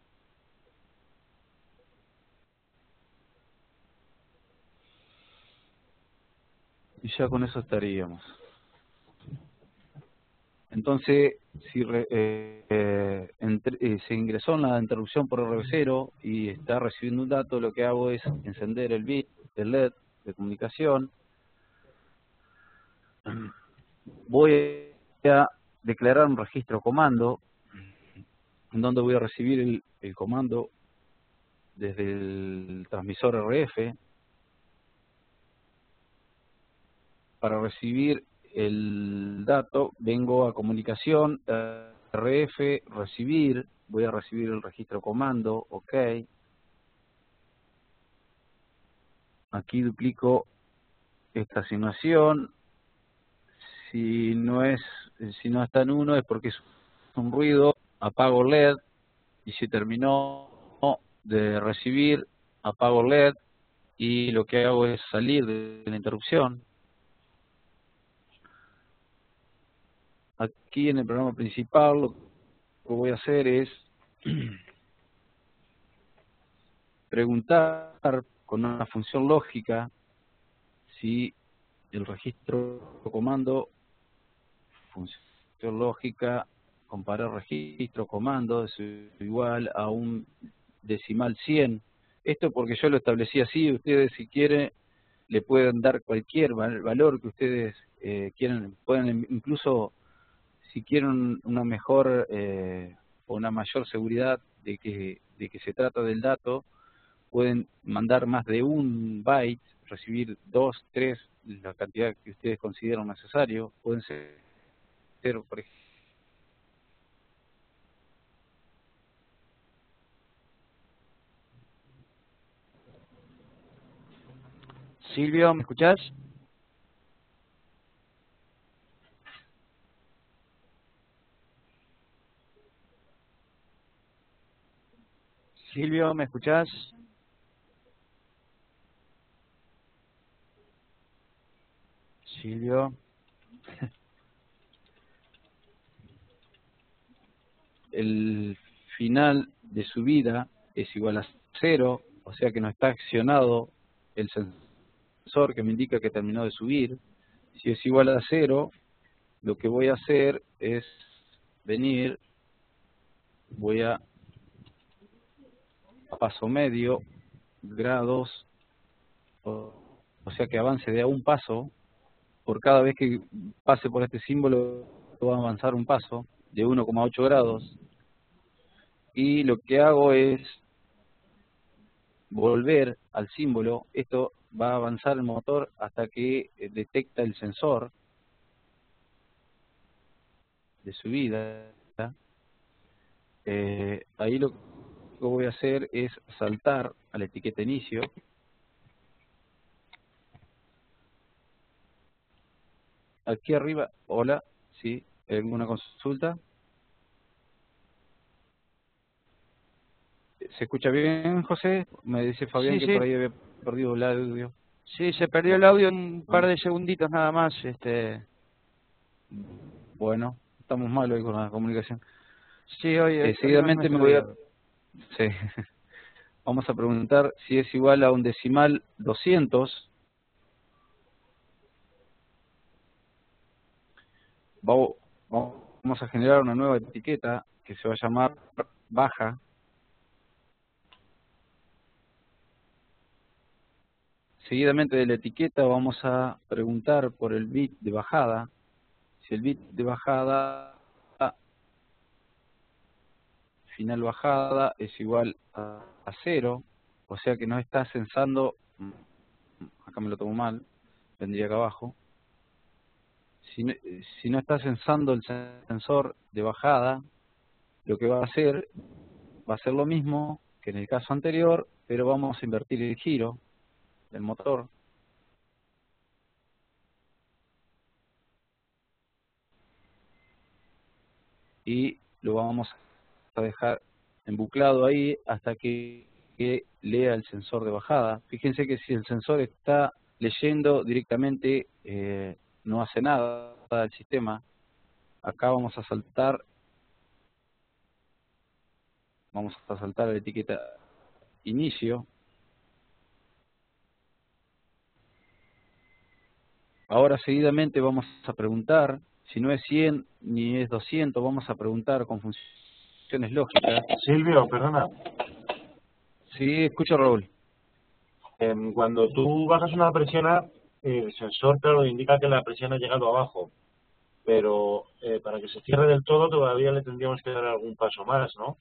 Y ya con eso estaríamos. Entonces, si re, eh, eh, entre, eh, se ingresó en la interrupción por R cero y está recibiendo un dato, lo que hago es encender el bit del L E D de comunicación. Voy a declarar un registro comando en donde voy a recibir el, el comando desde el transmisor R F. Para recibir el dato vengo a comunicación, R F, recibir, voy a recibir el registro comando, ok. Aquí duplico esta asignación. Si no es, si no está en uno es porque es un ruido, apago L E D y si terminó de recibir, apago el L E D y lo que hago es salir de la interrupción. Aquí en el programa principal lo que voy a hacer es preguntar con una función lógica si el registro comando, función lógica, comparar registro comando es igual a un decimal cien. Esto porque yo lo establecí así. Ustedes, si quieren, le pueden dar cualquier valor que ustedes eh, quieran. Pueden incluso, si quieren una mejor eh, o una mayor seguridad de que, de que se trata del dato, pueden mandar más de un byte, recibir dos, tres, la cantidad que ustedes consideran necesario. Pueden ser, por ejemplo, Silvio, ¿me escuchás? Silvio, ¿me escuchás? Silvio. El final de subida es igual a cero, o sea que no está accionado el sensor que me indica que terminó de subir. Si es igual a cero, lo que voy a hacer es venir, voy a, a paso medio, grados, o, o sea que avance de a un paso. Por cada vez que pase por este símbolo va a avanzar un paso de uno coma ocho grados. Y lo que hago es volver al símbolo. Esto va a avanzar el motor hasta que detecta el sensor de subida. Eh, ahí lo que voy a hacer es saltar a la etiqueta inicio. Aquí arriba, hola, ¿sí? ¿Alguna consulta? ¿Se escucha bien, José? Me dice Fabián Sí, que sí. por ahí había perdido el audio. Sí, se perdió el audio en un par de segunditos nada más. Este, Bueno, estamos mal hoy con la comunicación. sí, hoy, Eh, hoy seguidamente no me voy a... estuve. Sí. Vamos a preguntar si es igual a un decimal doscientos. Vamos, vamos a generar una nueva etiqueta que se va a llamar baja. Seguidamente de la etiqueta vamos a preguntar por el bit de bajada. Si el bit de bajada, final bajada, es igual a, a cero, o sea que no está censando, acá me lo tomo mal, vendría acá abajo. Si no, si no está censando el sensor de bajada, lo que va a hacer va a ser lo mismo que en el caso anterior, pero vamos a invertir el giro del motor. Y lo vamos a dejar embuclado ahí hasta que, que lea el sensor de bajada. Fíjense que si el sensor está leyendo directamente, eh, no hace nada al sistema. Acá vamos a saltar, vamos a saltar la etiqueta inicio. Ahora seguidamente vamos a preguntar, si no es cien ni es doscientos, vamos a preguntar con funciones lógicas. Silvio, perdona. Sí, escucho, Raúl. Em, cuando tú bajas una presiona, el sensor, claro, indica que la presión ha llegado abajo. Pero eh, para que se cierre del todo todavía le tendríamos que dar algún paso más, ¿no?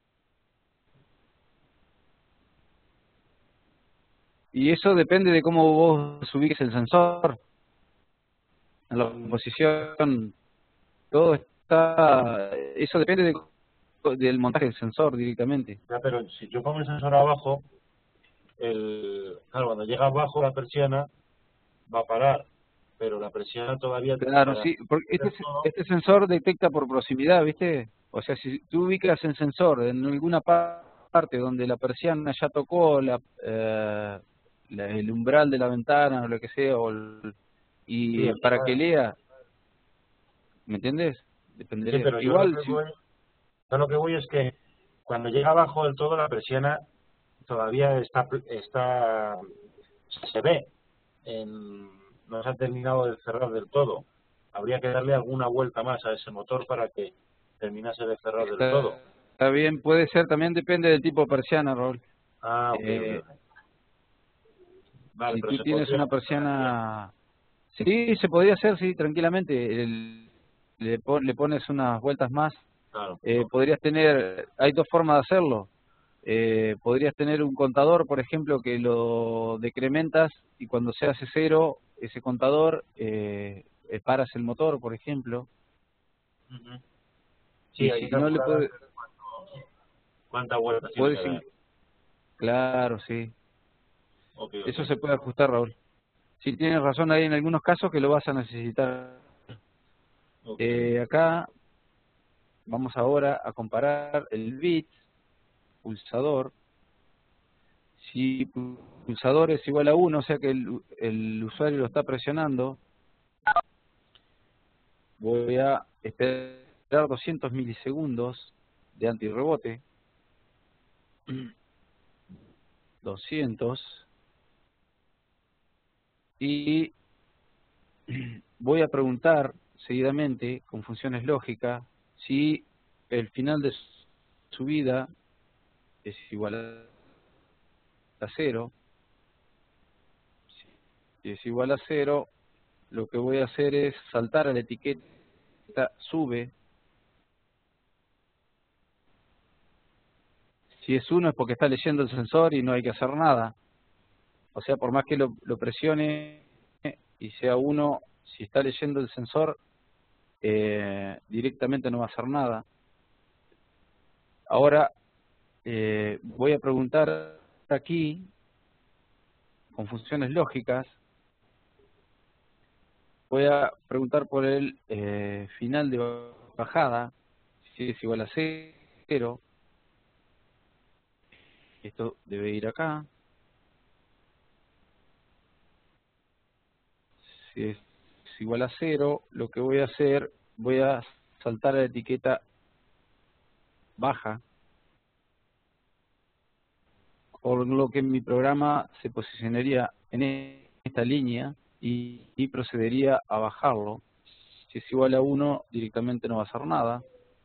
Y eso depende de cómo vos ubiques el sensor. En la posición, todo está... Eso depende de, del montaje del sensor directamente. Ya, pero si yo pongo el sensor abajo, el, claro, cuando llega abajo la persiana va a parar, pero la persiana todavía... Claro, para sí, porque este, todo, este sensor detecta por proximidad, ¿viste? O sea, si tú ubicas el sensor en alguna parte parte donde la persiana ya tocó la, eh, la- el umbral de la ventana o lo que sea, o el- y Sí, para claro. que lea, ¿me entiendes? Sí, Dependería. pero yo Igual, lo que si, voy, yo lo que voy es que cuando llega abajo del todo la persiana todavía está, está se ve, en, no se ha terminado de cerrar del todo. Habría que darle alguna vuelta más a ese motor para que terminase de cerrar del todo. está, está bien, puede ser, también depende del tipo de persiana, Raúl. Ah, ok, Eh, ok, ok. Vale, si pero tú se tienes podría una hacer así. persiana, sí, se podría hacer, sí, tranquilamente. El- le, pon- le pones unas vueltas más. Claro, Eh, ok. podrías tener, hay dos formas de hacerlo. Eh, podrías tener un contador, por ejemplo, que lo decrementas y cuando se hace cero, ese contador, eh, eh, paras el motor, por ejemplo. Ujú. Sí, Y hay si que no le calcular puede, antes cuánto- cuántas vueltas tiene puedes, que dar. in- claro, sí. Ok, Eso ok. se puede ajustar, Raúl. Si tienes razón, hay en algunos casos que lo vas a necesitar. Ok. Eh, acá vamos ahora a comparar el bit, pulsador. Si pulsador es igual a uno, o sea que el, el usuario lo está presionando, voy a esperar doscientos milisegundos de antirrebote. doscientos. Y voy a preguntar seguidamente, con funciones lógicas, si el final de subida es igual a cero. Si es igual a cero, lo que voy a hacer es saltar a la etiqueta sube. Si es uno es porque está leyendo el sensor y no hay que hacer nada. O sea, por más que lo, lo presione y sea uno, si está leyendo el sensor, eh, directamente no va a hacer nada. Ahora eh, voy a preguntar aquí, con funciones lógicas, voy a preguntar por el eh, final de bajada, si es igual a cero. Esto debe ir acá. Si es igual a cero, lo que voy a hacer, voy a saltar a la etiqueta baja, por lo que mi programa se posicionaría en esta línea y, y procedería a bajarlo. Si es igual a uno, directamente no va a hacer nada.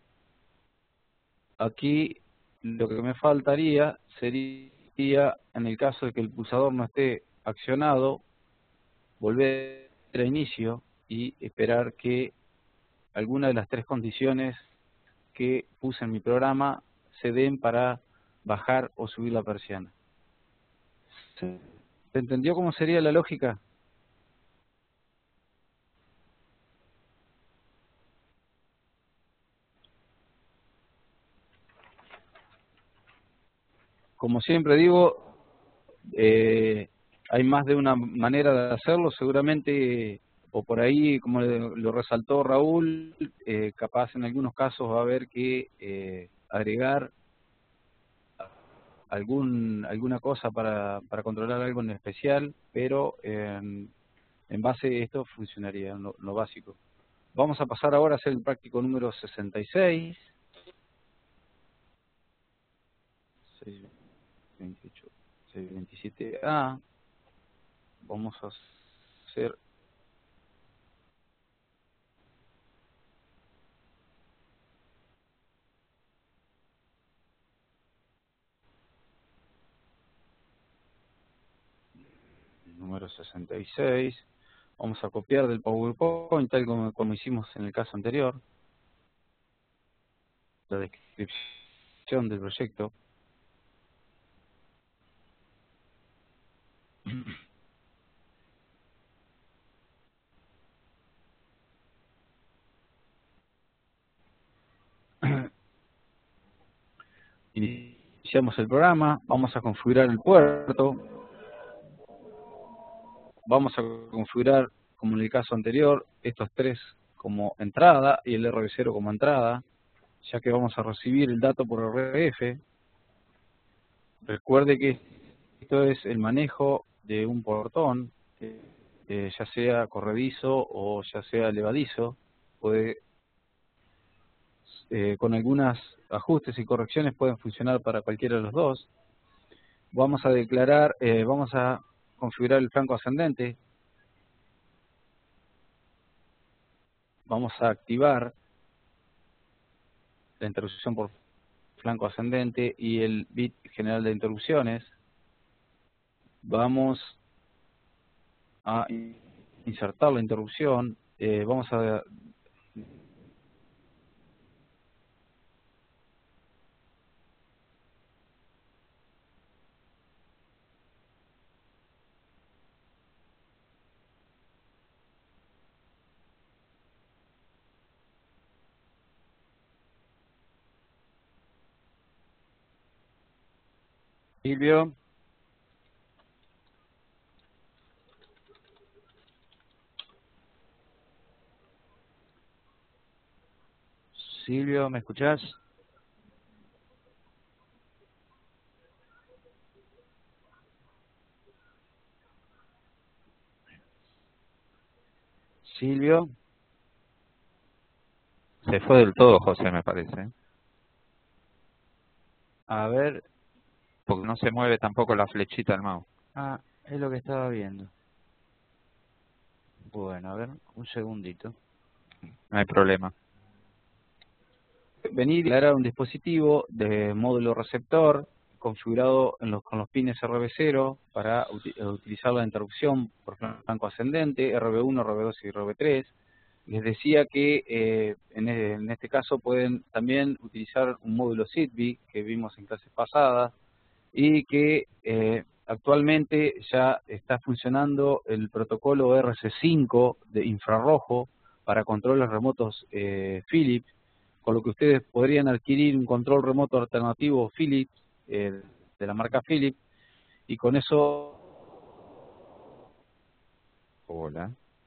Aquí lo que me faltaría sería, en el caso de que el pulsador no esté accionado, volver a inicio y esperar que alguna de las tres condiciones que puse en mi programa se den para bajar o subir la persiana. ¿Se entendió cómo sería la lógica? Como siempre digo, eh, hay más de una manera de hacerlo, seguramente, o por ahí, como lo resaltó Raúl, eh, capaz en algunos casos va a haber que eh, agregar algún alguna cosa para, para controlar algo en especial, pero eh, en base a esto funcionaría lo, lo básico. Vamos a pasar ahora a hacer el práctico número sesenta y seis. seiscientos veintiocho, seiscientos veintisiete A. Vamos a hacer el número sesenta y seis. Vamos a copiar del PowerPoint, tal como, como hicimos en el caso anterior, la descripción del proyecto. Iniciamos el programa, vamos a configurar el puerto, vamos a configurar, como en el caso anterior, estos tres como entrada y el R cero como entrada, ya que vamos a recibir el dato por R F. Recuerde que esto es el manejo de un portón, eh, ya sea corredizo o ya sea levadizo. Puede, eh, con algunos ajustes y correcciones pueden funcionar para cualquiera de los dos. Vamos a declarar, eh, vamos a configurar el flanco ascendente. Vamos a activar la interrupción por flanco ascendente y el bit general de interrupciones. Vamos a insertar la interrupción. Eh, vamos a Silvio. Silvio, ¿me escuchás? Silvio. Se fue del todo, José, me parece. A ver. Porque no se mueve tampoco la flechita del mouse. Ah, es lo que estaba viendo. Bueno, a ver, un segundito. No hay problema. venir y declarar un dispositivo de módulo receptor configurado en los, con los pines R B cero para uti utilizar la interrupción por flanco ascendente, R B uno, R B dos y R B tres. Les decía que eh, en, en este caso pueden también utilizar un módulo Zigbee que vimos en clases pasadas y que eh, actualmente ya está funcionando el protocolo R C cinco de infrarrojo para controles remotos eh, Philips, con lo que ustedes podrían adquirir un control remoto alternativo Philips, eh, de la marca Philips, y con eso... Hola.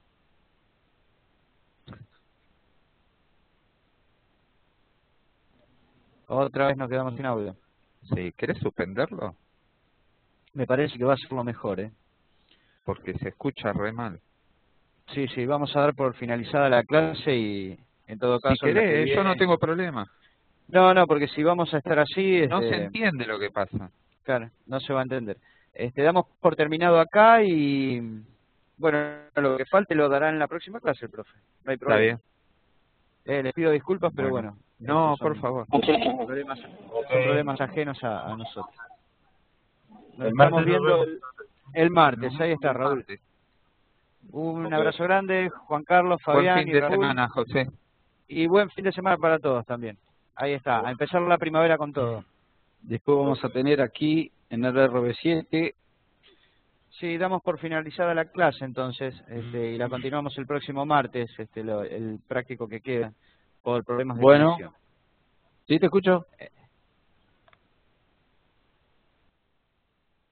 Otra vez nos quedamos sin audio. Sí, ¿querés suspenderlo? Me parece que va a ser lo mejor, ¿eh? Porque se escucha re mal. Sí, sí, vamos a dar por finalizada la clase y en todo caso... Si querés, que yo no tengo problema. No, no, porque si vamos a estar así... No este... se entiende lo que pasa. Claro, no se va a entender. Este, damos por terminado acá y... Bueno, lo que falte lo dará en la próxima clase el profe. No hay problema. Está bien. Eh, les pido disculpas, pero bueno. bueno. No, son por favor. Problemas, son problemas ajenos a, a nosotros. Nos El estamos martes viendo nos el, el martes. Ahí está, Raúl. Un abrazo grande, Juan Carlos, Fabián Buen fin y de Raúl. semana, José. Y buen fin de semana para todos también. Ahí está, a empezar la primavera con todo. Después vamos a tener aquí en el R B siete... Sí, damos por finalizada la clase entonces, este, y la continuamos el próximo martes, este, lo, el práctico que queda, por problemas de Bueno, conexión. ¿sí te escucho? Eh,